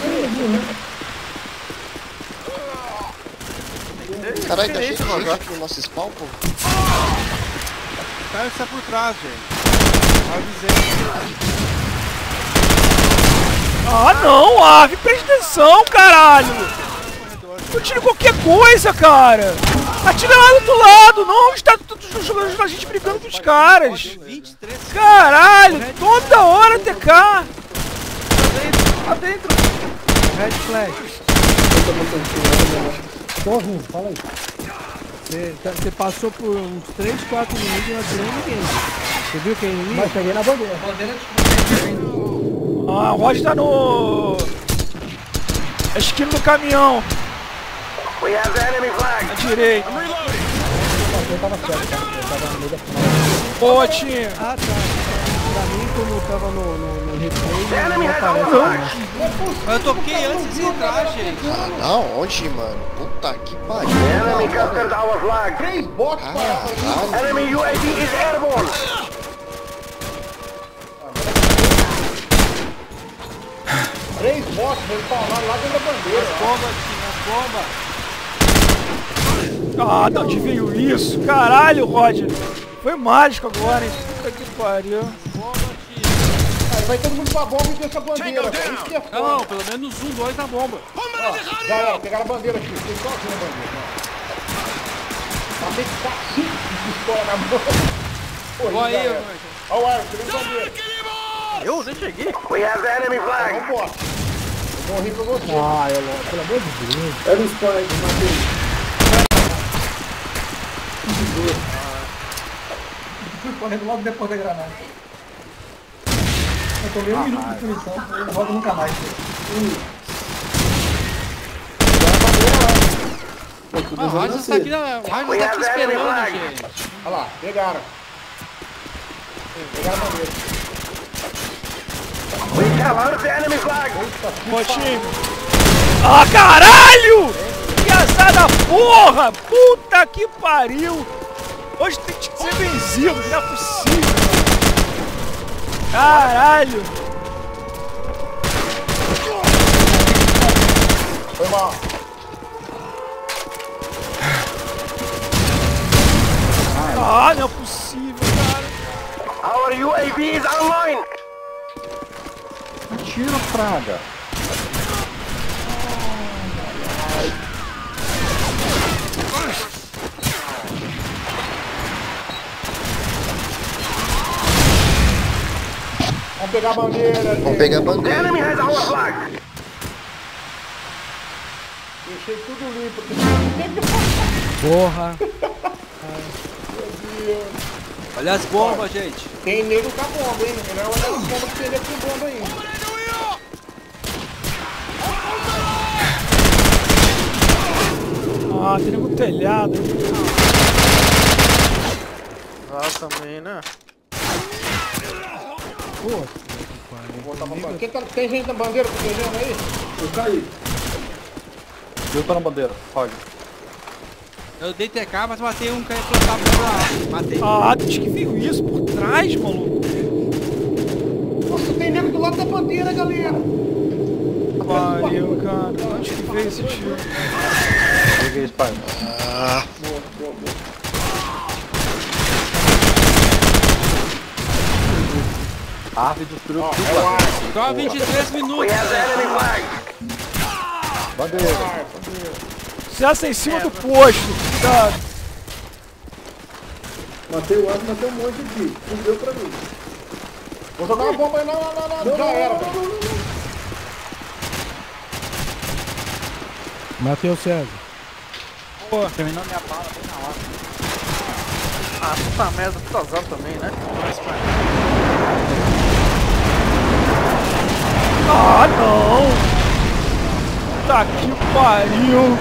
[SPEAKER 7] gente.
[SPEAKER 8] Caralho, tá cheio de rock no nosso spawn, pô.
[SPEAKER 5] O cara está por trás, gente. Avisei.
[SPEAKER 1] Ah, não, Ave, presta atenção, caralho. Eu tiro qualquer coisa, cara. Atira lá do outro lado, não, está jogando a gente brigando com os caras.
[SPEAKER 5] 23.
[SPEAKER 1] Caralho, toda hora TK.
[SPEAKER 5] Tá dentro.
[SPEAKER 2] Red flash. Tô ruim, fala aí. Você passou por uns 3, 4 minutos e não atirou ninguém. Você viu que é inimigo? Mas cheguei na bandeira.
[SPEAKER 1] Ah, o Rod tá no... a esquina do caminhão.
[SPEAKER 3] We have the enemy flag.
[SPEAKER 1] À direita.
[SPEAKER 2] Eu tava certo, cara. Eu tava no meio da final.
[SPEAKER 1] Boa, time.
[SPEAKER 2] Ah, tá. Pra mim, como eu tava no replay,
[SPEAKER 3] The enemy
[SPEAKER 2] não
[SPEAKER 3] has
[SPEAKER 2] aparece
[SPEAKER 3] our
[SPEAKER 2] mais.
[SPEAKER 3] flag.
[SPEAKER 5] Eu toquei antes de entrar, gente.
[SPEAKER 8] Ah, não, onde, mano? Puta que pariu.
[SPEAKER 3] The enemy captured our flag.
[SPEAKER 7] 3 bots parados.
[SPEAKER 8] Caralho.
[SPEAKER 3] Enemy UAV is airborne.
[SPEAKER 7] Três bots, eles falaram lá dentro da bandeira.
[SPEAKER 5] Bomba.
[SPEAKER 1] Ah, de onde veio isso? Caralho, Roger. Foi mágico agora, hein? Puta que pariu.
[SPEAKER 7] Aí vai todo mundo pra bomba e deixa a bandeira. Cara. Isso que é foda.
[SPEAKER 5] Não, pelo menos 1, 2 na bomba.
[SPEAKER 7] Ó, já era, pegaram a bandeira aqui. Tem sozinho a bandeira. Mas tem que estar 5 de pistola na mão. Pô,
[SPEAKER 5] Boa aí,
[SPEAKER 7] já era.
[SPEAKER 5] mano.
[SPEAKER 7] Ó o Arco, pegando a bandeira.
[SPEAKER 6] Eu nem cheguei.
[SPEAKER 3] We have the enemy flag.
[SPEAKER 7] Vambora. Morri pra você.
[SPEAKER 2] Ah, é pelo amor de Deus.
[SPEAKER 6] Era o Spike, matei.
[SPEAKER 4] Fui correndo logo depois da granada. Eu tomei 1 minuto de punição, eu não volto nunca mais.
[SPEAKER 5] Ah, o Rogers tá aqui, o Rogers tá aqui esperando, gente.
[SPEAKER 7] Olha lá, pegaram. Pegaram a bandeira.
[SPEAKER 3] We have out of the enemy flag.
[SPEAKER 1] Bom time. Ah, caralho! Que azar da porra! Puta que pariu! Hoje tem que ser vencido, não é possível! Caralho!
[SPEAKER 7] Foi mal.
[SPEAKER 1] Ah, não é possível, cara!
[SPEAKER 3] Our UAV is online.
[SPEAKER 6] Tira, praga.
[SPEAKER 7] Vamos pegar a bandeira.
[SPEAKER 8] Vamos pegar a
[SPEAKER 3] The
[SPEAKER 8] bandeira.
[SPEAKER 3] enemy has our flag.
[SPEAKER 7] Deixei tudo limpo.
[SPEAKER 2] Porra.
[SPEAKER 5] Olha as bombas, gente.
[SPEAKER 7] Tem nego com a bomba, hein? Melhor olhar as bombas que tem nego com bomba aí.
[SPEAKER 1] Ah, tem nego no telhado.
[SPEAKER 6] Ah, também, né?
[SPEAKER 7] Vou botar pra fora. Tem gente na bandeira protegendo aí?
[SPEAKER 6] Eu caí. Eu tô na bandeira, Roger.
[SPEAKER 5] Eu dei TK, mas matei um cara que tava por lá. Matei.
[SPEAKER 1] Ah, acho que veio isso por trás, maluco.
[SPEAKER 7] Nossa, tem nego do lado da bandeira, galera.
[SPEAKER 1] Pariu, cara. Onde que veio esse tiro?
[SPEAKER 6] Peguei Spike.
[SPEAKER 8] Ah,
[SPEAKER 6] A árvore destruiu
[SPEAKER 7] Ó,
[SPEAKER 6] tudo
[SPEAKER 7] é o
[SPEAKER 6] lá.
[SPEAKER 7] ar.
[SPEAKER 5] Só 23
[SPEAKER 3] We
[SPEAKER 5] minutos.
[SPEAKER 3] have the enemy flag.
[SPEAKER 6] Bandeira.
[SPEAKER 1] Cessa em cima do posto. Cuidado.
[SPEAKER 6] Matei o Arthur, matei um monte aqui. Não deu pra mim.
[SPEAKER 7] Vou jogar uma bomba aí. Não. Já era.
[SPEAKER 2] Matei o César.
[SPEAKER 6] Terminou minha bala bem na hora. Ah, puta merda, puta azar também, né?
[SPEAKER 1] Ah, não! Tá que pariu!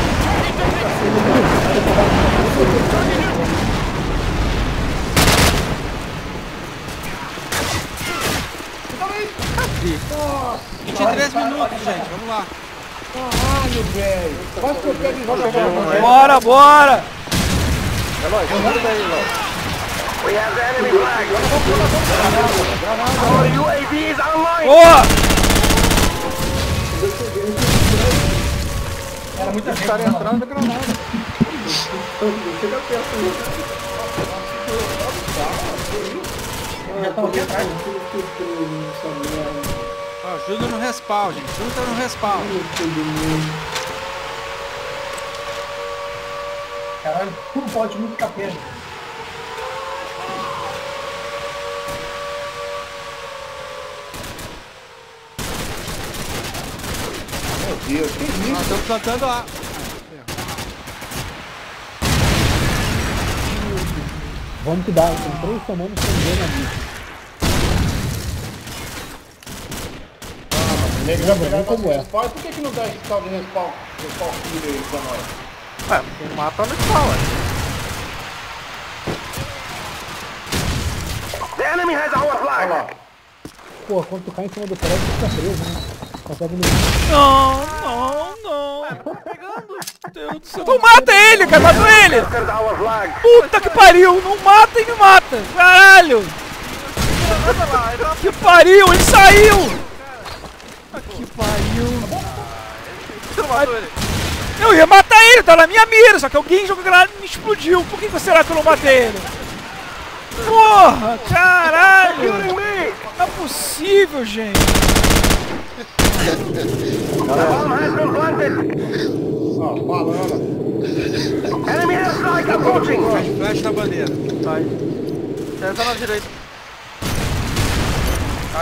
[SPEAKER 7] Nossa,
[SPEAKER 5] 23 minutos, gente. Vamos lá.
[SPEAKER 7] caralho, velho. Quase que eu pego e vou pegar a bandeira.
[SPEAKER 1] Bora, bora!
[SPEAKER 3] We have the enemy flag. Our UAV is online.
[SPEAKER 1] Boa!
[SPEAKER 4] Era muita gente.
[SPEAKER 6] Cara entrando na granada.
[SPEAKER 4] Já estão aqui atrás.
[SPEAKER 5] Ó, ajuda no respawn, gente. Ajuda no respawn.
[SPEAKER 4] Caralho, tudo pode muito capeta.
[SPEAKER 7] Meu Deus, que isso?
[SPEAKER 5] Nós estamos plantando a...
[SPEAKER 2] Vamos que dá, tem 3 tomando sem ver na lista.
[SPEAKER 7] O nego já pegaram
[SPEAKER 2] como
[SPEAKER 7] nosso
[SPEAKER 2] é.
[SPEAKER 7] respawn. Por que não dá esse tal de respawn filho aí pra nós?
[SPEAKER 6] É, quem mata no pau,
[SPEAKER 3] The enemy has our
[SPEAKER 7] Olha
[SPEAKER 3] flag.
[SPEAKER 7] lá.
[SPEAKER 2] Pô, quando tu cai em cima do prédio, tu fica preso, né? Consegue no...
[SPEAKER 1] Não, não, não! Meu Deus do céu. Não mata ele, cara! Mata ele!
[SPEAKER 3] There's our flag.
[SPEAKER 1] Puta que pariu! Não mata e me mata! Caralho! Que pariu! Ele saiu! Que pariu! Eu ia matar ele, tá na minha mira, só que alguém jogou granada e me explodiu. Por que será que eu não matei ele? Porra! Caralho! Não é possível, gente!
[SPEAKER 3] Bomb has been planted.
[SPEAKER 7] Ó, falando.
[SPEAKER 3] Enemy airstrike approaching.
[SPEAKER 5] Flash na bandeira.
[SPEAKER 6] Sai. Tá na direita.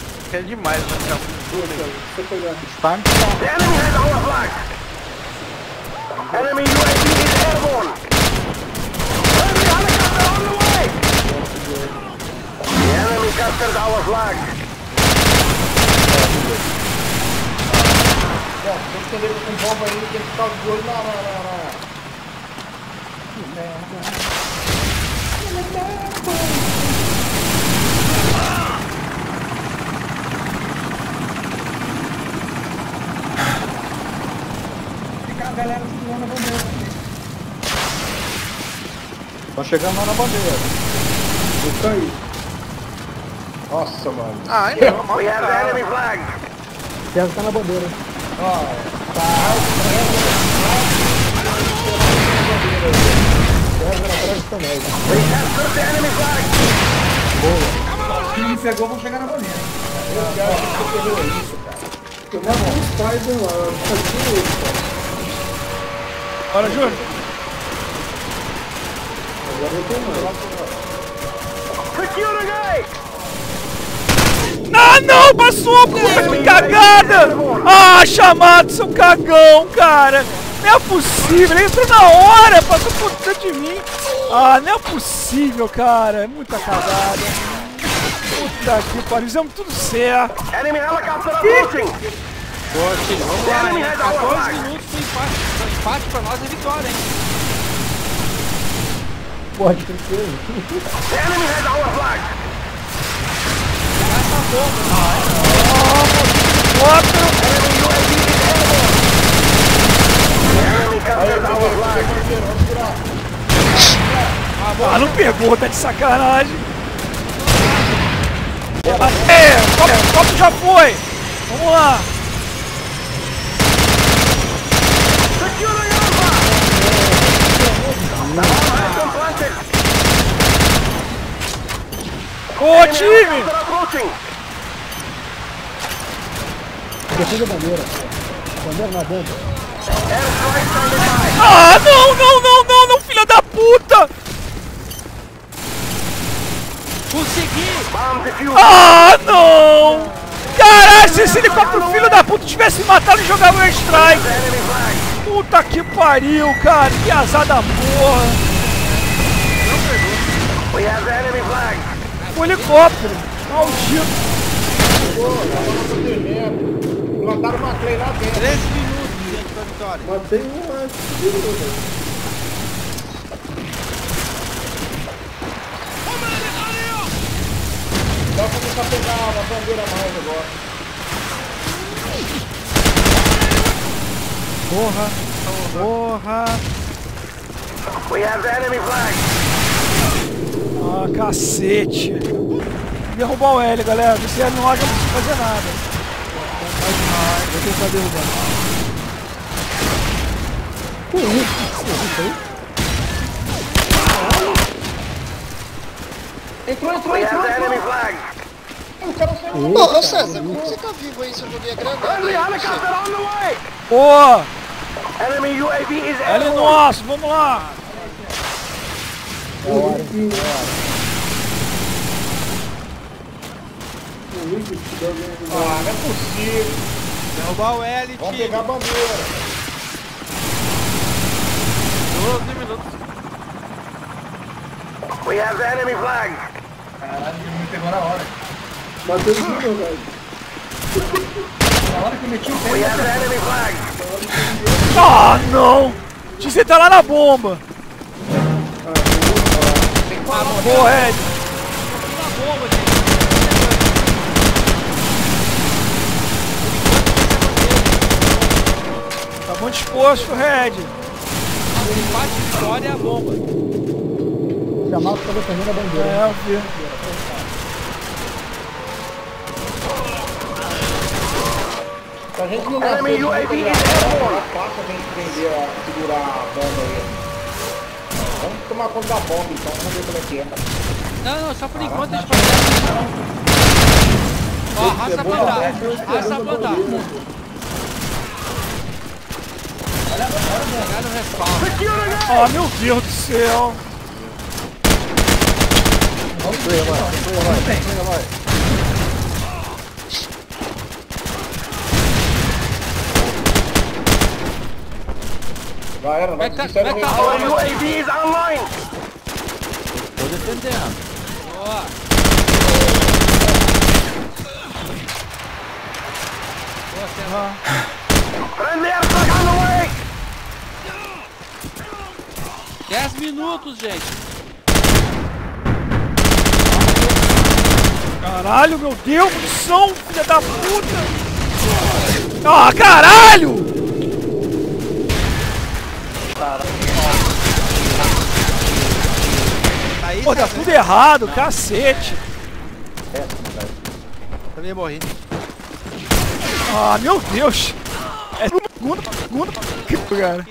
[SPEAKER 5] quer demais, né?
[SPEAKER 6] Time.
[SPEAKER 3] The enemy has our flag. Enemy UAV is airborne. Friendly helicopter on the way. The enemy captured our flag.
[SPEAKER 7] Bom, tem que entender com bomba aí, tem que ficar de olho na... Que merda.
[SPEAKER 4] Fica a galera segurando a bandeira.
[SPEAKER 6] Tô chegando lá na bandeira.
[SPEAKER 7] Isso aí. Nossa, mano.
[SPEAKER 5] Ah, não,
[SPEAKER 3] We have the enemy flag.
[SPEAKER 2] César tá na bandeira.
[SPEAKER 3] We captured the enemy flag.
[SPEAKER 4] Se me pegou, vou pegar na bandeira.
[SPEAKER 7] Eu mato um Spider lá, eu fazia isso, cara.
[SPEAKER 1] Bora, Júnior.
[SPEAKER 7] Agora eu tô mais.
[SPEAKER 3] Secure the gate.
[SPEAKER 1] Ah, não! Passou! Puta que cagada! Ah, chamado, seu cagão, cara! Não é possível! Ele entrou na hora! Passou por dentro de mim! Ah, não é possível, cara! É muita cagada! Puta que pariu! Fizemos tudo certo!
[SPEAKER 3] Enemy helicopter approaching.
[SPEAKER 5] Boa, filho, vamos lá,
[SPEAKER 3] Enemy
[SPEAKER 5] hein?
[SPEAKER 3] has our
[SPEAKER 5] 14
[SPEAKER 3] flag.
[SPEAKER 5] minutos pro empate. Então, empate pra nós é vitória, hein?
[SPEAKER 2] Pode crescer.
[SPEAKER 3] The enemy has our flag. Enemy UAV is airborne. The enemy captured our flag.
[SPEAKER 1] Ah, não pegou! Tá de sacanagem! O copo já foi! Vamos lá!
[SPEAKER 3] Secure the Alpha. The bomb has been planted.
[SPEAKER 1] Ô,
[SPEAKER 3] Enemy
[SPEAKER 1] time!
[SPEAKER 3] helicopter approaching.
[SPEAKER 2] Defesa da bandeira. Bandeira na bomba.
[SPEAKER 3] Airstrike standing by.
[SPEAKER 1] Ah, não, não, não, não, não, filha da puta!
[SPEAKER 5] Consegui!
[SPEAKER 3] Bomb defused.
[SPEAKER 1] Ah, não! Caralho, se esse helicóptero filho da puta tivesse matado e jogado o airstrike!
[SPEAKER 3] The enemy flag.
[SPEAKER 1] Puta que pariu, cara! Que azar da porra!
[SPEAKER 3] We have the enemy flag.
[SPEAKER 1] O helicóptero! Maldito!
[SPEAKER 7] Plantaram uma clay lá dentro.
[SPEAKER 5] 13 minutos dentro da vitória.
[SPEAKER 7] Matei um antes. Dá pra começar a pegar uma bandeira a mais agora.
[SPEAKER 1] Porra! Porra!
[SPEAKER 3] We have the enemy flag.
[SPEAKER 1] Ah, cacete! Derrubar o L, galera. Se ele não acha, eu não preciso fazer nada. Vou tentar derrubar.
[SPEAKER 4] Entrou.
[SPEAKER 3] We have the enemy flag.
[SPEAKER 8] Ô, César, como você tá vivo aí se eu joguei a granada?
[SPEAKER 3] Friendly
[SPEAKER 8] aí,
[SPEAKER 3] helicopter on the way.
[SPEAKER 1] Boa!
[SPEAKER 3] Enemy UAV is
[SPEAKER 1] L
[SPEAKER 3] airborne.
[SPEAKER 1] nosso, vamos lá!
[SPEAKER 7] Ah, não é possível.
[SPEAKER 5] Derrubar o L,
[SPEAKER 7] Vamos
[SPEAKER 5] time.
[SPEAKER 7] pegar a bandeira.
[SPEAKER 5] 12 minutos.
[SPEAKER 3] We have the enemy flag.
[SPEAKER 4] Caralho, ele me pegou na hora.
[SPEAKER 7] Bateu de novo, velho.
[SPEAKER 4] Na hora que eu meti o pé,
[SPEAKER 3] We
[SPEAKER 4] ele
[SPEAKER 3] have the enemy flag.
[SPEAKER 1] Ah, não! Você tá lá na bomba! Boa, Ed! Tá muito exposto, Red!
[SPEAKER 5] O empate de vitória é a bomba.
[SPEAKER 2] Chamado pra defender a bandeira.
[SPEAKER 1] É, eu vi.
[SPEAKER 7] Se a gente não
[SPEAKER 3] Enemy
[SPEAKER 7] nascer
[SPEAKER 3] UAV
[SPEAKER 7] de
[SPEAKER 3] is airborne.
[SPEAKER 7] é fácil a gente prender, segurar a bomba aí. Vamos tomar conta da bomba então, vamos ver como é que é.
[SPEAKER 5] Não, só por enquanto deixa eu fazer. Ó, raça pra andar. Raça pra andar. Pegar no respawn.
[SPEAKER 3] Secure the gate.
[SPEAKER 1] Ah, meu Deus do céu!
[SPEAKER 7] Já era,
[SPEAKER 5] Como é
[SPEAKER 7] não
[SPEAKER 5] que tá?
[SPEAKER 7] precisa
[SPEAKER 5] Como é que tá?
[SPEAKER 3] Our UAV is online.
[SPEAKER 2] Tô defendendo.
[SPEAKER 5] Boa. Boa, César.
[SPEAKER 3] Friendly airstrike on the way.
[SPEAKER 5] 10 minutos, gente.
[SPEAKER 1] Caralho, meu Deus, munição, filha da puta! Ah, caralho!
[SPEAKER 5] Aí,
[SPEAKER 1] Pô, tá
[SPEAKER 5] César,
[SPEAKER 1] tudo errado, cacete!
[SPEAKER 5] também morri.
[SPEAKER 1] Ah, meu Deus! É segundo, cara.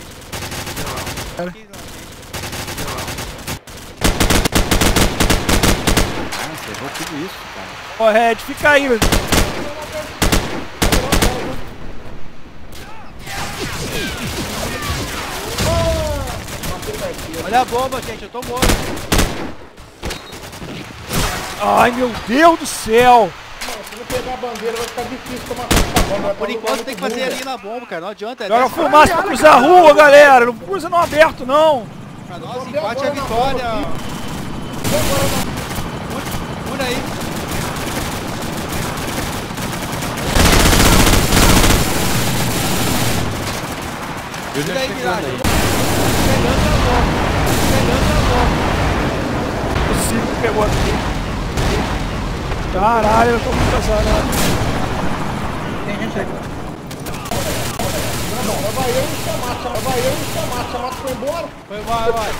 [SPEAKER 2] Nossa, errou tudo isso, cara.
[SPEAKER 1] Ó, Red, fica aí.
[SPEAKER 5] Olha a bomba, gente, eu tô morto.
[SPEAKER 1] Ai, meu Deus do céu!
[SPEAKER 7] Se não pegar a bandeira vai ficar difícil pra matar essa bomba.
[SPEAKER 5] Por enquanto tem que fazer ali na bomba, cara. Não adianta. É
[SPEAKER 1] Joga
[SPEAKER 5] 10
[SPEAKER 1] fumaça pra cruzar a rua, galera! Não cruza no aberto, não!
[SPEAKER 5] pra nós, empate é a vitória. Por aí. Por aí, Mirage. Pegando a bomba. Pegando a bomba.
[SPEAKER 1] O Cico pegou aqui. Caralho, eu tô muito azarado.
[SPEAKER 4] Tem gente aí.
[SPEAKER 7] Vai eu e chamar, foi embora.
[SPEAKER 5] Foi, vai.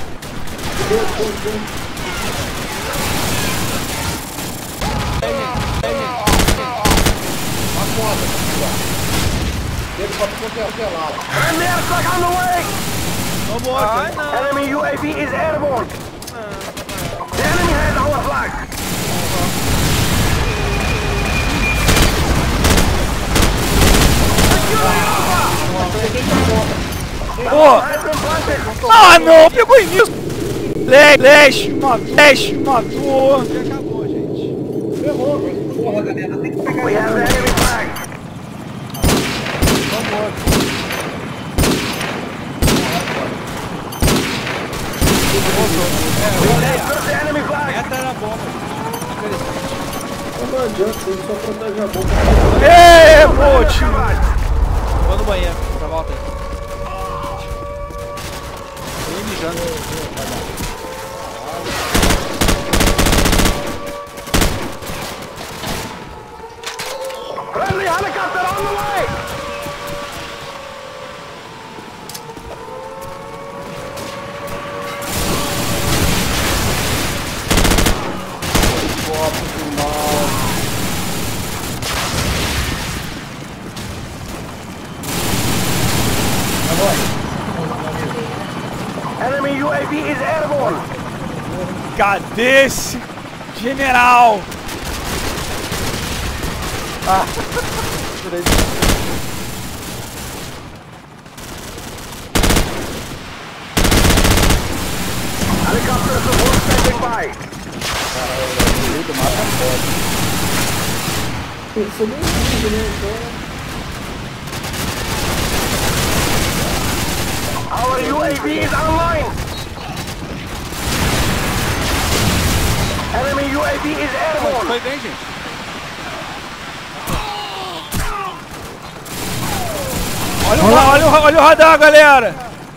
[SPEAKER 7] Ele pode ser cancelado.
[SPEAKER 3] Friendly airstrike on the way.
[SPEAKER 5] Tô morto.
[SPEAKER 3] Enemy UAV is airborne. The enemy has our flag.
[SPEAKER 1] Pô! Ah, não! Pegou em mim! Flash, matou!
[SPEAKER 5] Já acabou, gente.
[SPEAKER 4] Porra, galera, tem que pegar
[SPEAKER 3] We have the enemy flag. Capture the enemy flag.
[SPEAKER 5] Entra na bomba.
[SPEAKER 6] Não adianta, ele só protege a boca.
[SPEAKER 1] Ê, pô, tio!
[SPEAKER 5] Vou no banheiro, pra volta aí. Tô mijando.
[SPEAKER 3] Friendly helicopter on the way. Enemy UAV is airborne.
[SPEAKER 1] Cadê esse general?
[SPEAKER 3] Helicopter support standing by. Our UAV is online. Enemy UAV is airborne.
[SPEAKER 5] Foi bem, gente.
[SPEAKER 1] Olha o radar, galera!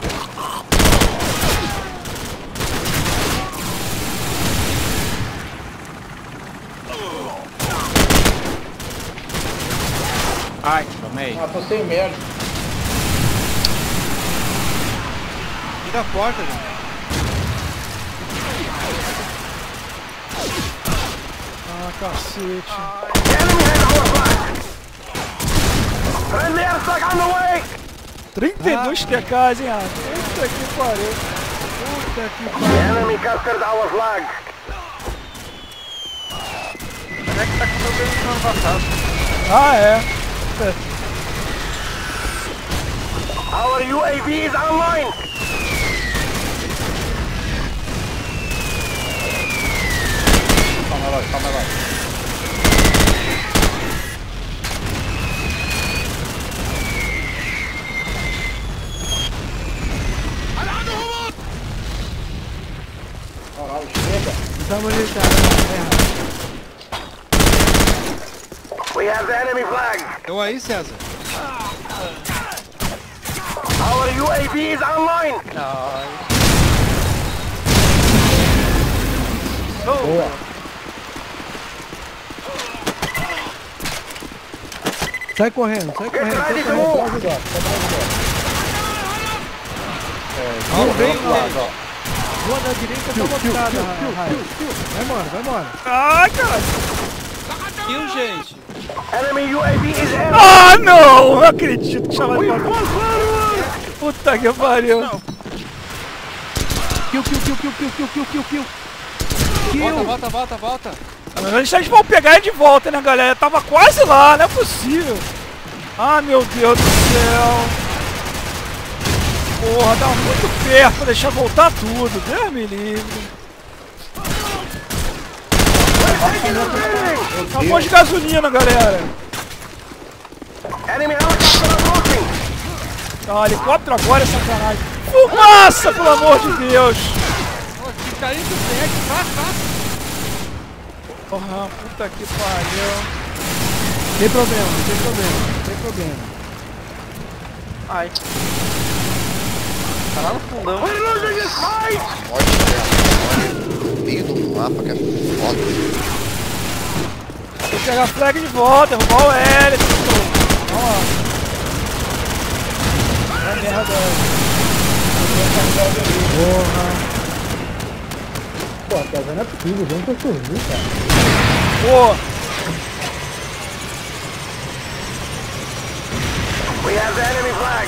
[SPEAKER 5] Ai, tomei.
[SPEAKER 7] Ah, tô sem merda.
[SPEAKER 5] Tira a porta, gente.
[SPEAKER 1] Ah, cacete.
[SPEAKER 3] The enemy has our flag. Friendly airstrike on the way.
[SPEAKER 1] 32 TKs, hein, Rafa? Puta que pariu. Puta que
[SPEAKER 3] The
[SPEAKER 1] pariu.
[SPEAKER 3] enemy captured our flag.
[SPEAKER 5] Como é que tá com o meu ganho no ano passado?
[SPEAKER 1] Ah, é.
[SPEAKER 3] Our UAV is online.
[SPEAKER 7] Calma lá.
[SPEAKER 2] Estamos ajeitar.
[SPEAKER 3] We have the enemy flag.
[SPEAKER 5] Eu aí, César.
[SPEAKER 3] Our UAV is online.
[SPEAKER 6] Boa.
[SPEAKER 2] Sai correndo, sai correndo. Sai
[SPEAKER 3] ready to
[SPEAKER 2] correndo.
[SPEAKER 3] move.
[SPEAKER 6] Ajudar, só pra ajudar.
[SPEAKER 2] Vem, Rua da direita tá botada. Vai embora, vai embora.
[SPEAKER 1] Ai, caralho.
[SPEAKER 5] Kill, gente.
[SPEAKER 3] Enemy UAV is air.
[SPEAKER 1] Ah, não! Não acredito que chamaram de barulho. Puta que pariu.
[SPEAKER 2] Kill.
[SPEAKER 5] Volta.
[SPEAKER 1] Ah, mas eles vão pegar ele de volta, né, galera? Tava quase lá, não é possível. Ah, meu Deus do céu. Porra, tava muito perto pra deixar voltar tudo. Deus me livre. Acabou de gasolina, galera.
[SPEAKER 3] Enemy helicopter approaching.
[SPEAKER 1] Ah, helicóptero agora é sacanagem. Fumaça, pelo amor de Deus.
[SPEAKER 5] Que carinho do pé,
[SPEAKER 1] Porra, puta que pariu.
[SPEAKER 2] Tem problema.
[SPEAKER 5] Ai. Tá lá no fundão.
[SPEAKER 3] We're losing this fight.
[SPEAKER 8] Morte dela. No meio do mapa, que é foda.
[SPEAKER 1] Vou pegar a flag de volta, derrubar o L. Vamos lá. É merda.
[SPEAKER 2] Porra.
[SPEAKER 6] Pô, tá vendo? É possível, vamos pra surgir, cara.
[SPEAKER 1] Pô.
[SPEAKER 3] We have the enemy flag.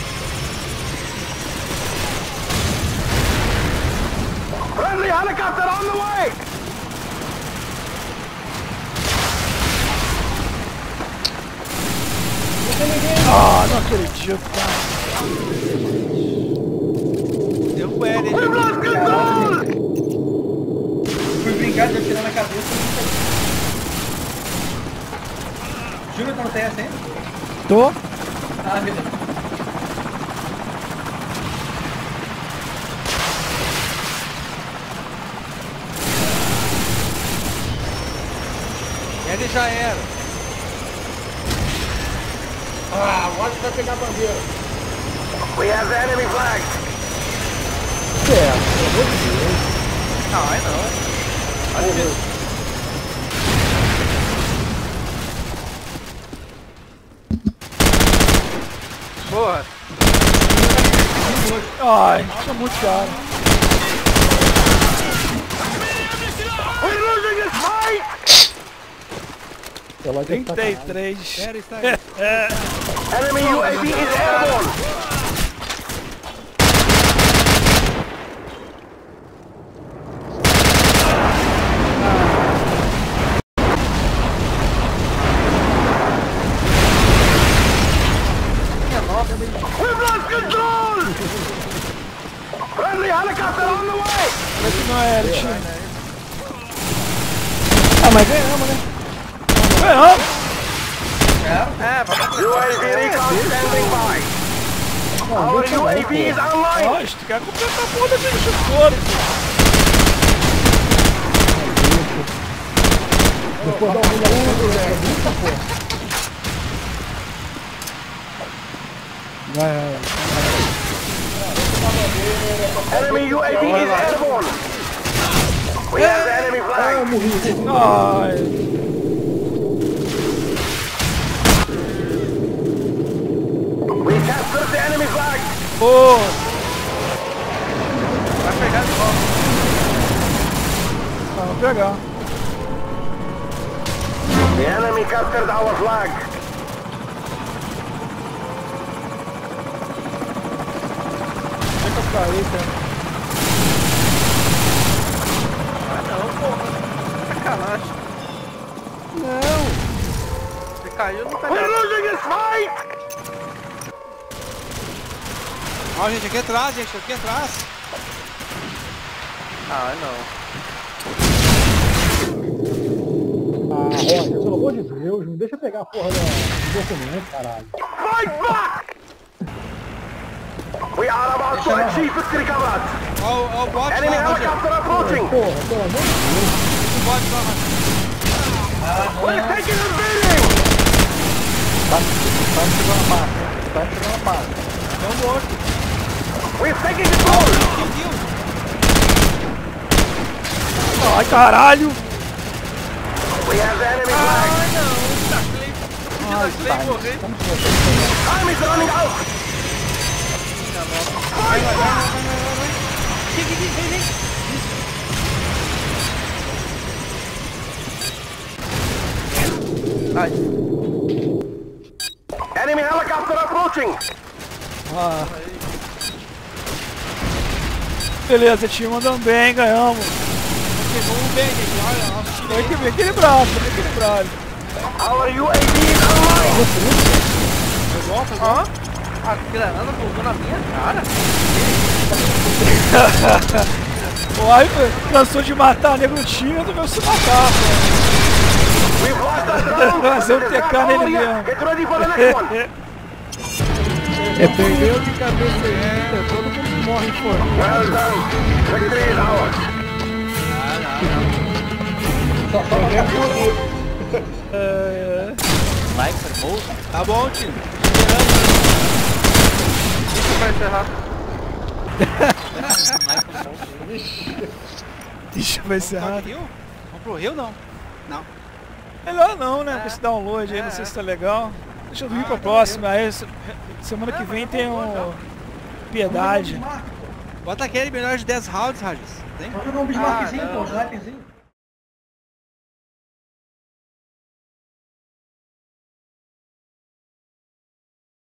[SPEAKER 3] Friendly helicopter on the way.
[SPEAKER 1] Ah, não acredito, cara.
[SPEAKER 5] Deu o L,
[SPEAKER 3] We've lost control.
[SPEAKER 4] Fui brincar de atirar na cabeça. Júlio tá no TS ainda?
[SPEAKER 2] Tô.
[SPEAKER 4] Ah, beleza.
[SPEAKER 5] L já era.
[SPEAKER 7] Ah, agora você vai pegar a bandeira.
[SPEAKER 3] We have the enemy flag.
[SPEAKER 5] Ai, não. Porra.
[SPEAKER 1] Ai, isso é muito caro.
[SPEAKER 3] We're losing this fight.
[SPEAKER 6] Ela já tá
[SPEAKER 1] 33.
[SPEAKER 2] Pera, está aí.
[SPEAKER 3] Enemy UAV is airborne. We've lost control. Friendly helicopter on the way.
[SPEAKER 1] Como é que não é, time?
[SPEAKER 2] Ah, mas ganhamos, né?
[SPEAKER 1] Ganhamos.
[SPEAKER 3] UAV recon standing by. Our UAV is online.
[SPEAKER 1] Nossa, tu quer completar a porra daquele chuforo.
[SPEAKER 6] Depois dá uma olhada pô.
[SPEAKER 2] Vai.
[SPEAKER 3] Enemy UAV is airborne. We have the enemy flag.
[SPEAKER 1] Ai.
[SPEAKER 3] We captured the enemy flag.
[SPEAKER 1] Pô.
[SPEAKER 5] Vai pegar de volta.
[SPEAKER 1] Ah, vou pegar.
[SPEAKER 3] The enemy captured our flag.
[SPEAKER 1] Deixa eu cair, cara.
[SPEAKER 5] Sacanagem.
[SPEAKER 2] Não.
[SPEAKER 5] Você caiu, não tá
[SPEAKER 3] We're
[SPEAKER 5] ligado.
[SPEAKER 3] losing this fight.
[SPEAKER 5] Ó, gente, aqui atrás, aqui atrás. Ah, não.
[SPEAKER 6] Ah, Roger, pelo amor de Deus, me deixa pegar a porra do documento, caralho.
[SPEAKER 3] Fight back. We are about to achieve victory, comrades.
[SPEAKER 5] Ó o bot
[SPEAKER 3] Enemy
[SPEAKER 5] lá, Roger.
[SPEAKER 3] helicopter approaching.
[SPEAKER 2] Porra, pelo amor de Deus.
[SPEAKER 5] O bot lá, Roger.
[SPEAKER 3] We're taking the building.
[SPEAKER 6] Tá chegando a massa. Tá chegando a massa.
[SPEAKER 5] É um morto.
[SPEAKER 3] We're taking control.
[SPEAKER 1] Ai, caralho!
[SPEAKER 3] We have the enemy flag. Time is running out. Enemy helicopter approaching.
[SPEAKER 1] Beleza, time mandando bem, ganhamos.
[SPEAKER 5] Vamos bem, gente. Olha, nosso time
[SPEAKER 1] Foi bem equilibrado, bem equilibrado.
[SPEAKER 3] Our UAV is online.
[SPEAKER 2] A granada pousou na minha cara.
[SPEAKER 1] Uai, cansou de matar nego no time, resolveu se matar,
[SPEAKER 3] We've lost the drone.
[SPEAKER 1] Fazer um TK nele mesmo.
[SPEAKER 3] Get ready for the next one.
[SPEAKER 2] É, perdeu de cabeça aí, todo mundo morre fora.
[SPEAKER 3] Well done. Victory is ours.
[SPEAKER 5] Tá bom, time.
[SPEAKER 3] Isso vai encerrar.
[SPEAKER 1] Deixa eu ver se errado.
[SPEAKER 5] Vamos pro Rio, não? Não.
[SPEAKER 1] Melhor não, né? Com esse download aí, não sei se tá legal. Deixa eu vir pra próxima. Aí, semana que vem tem um Piedade.
[SPEAKER 5] Bota aquele melhor de 10 rounds, Rajos. Tem?
[SPEAKER 4] Vamos jogar um bismarckzinho, pô, um sniperzinho.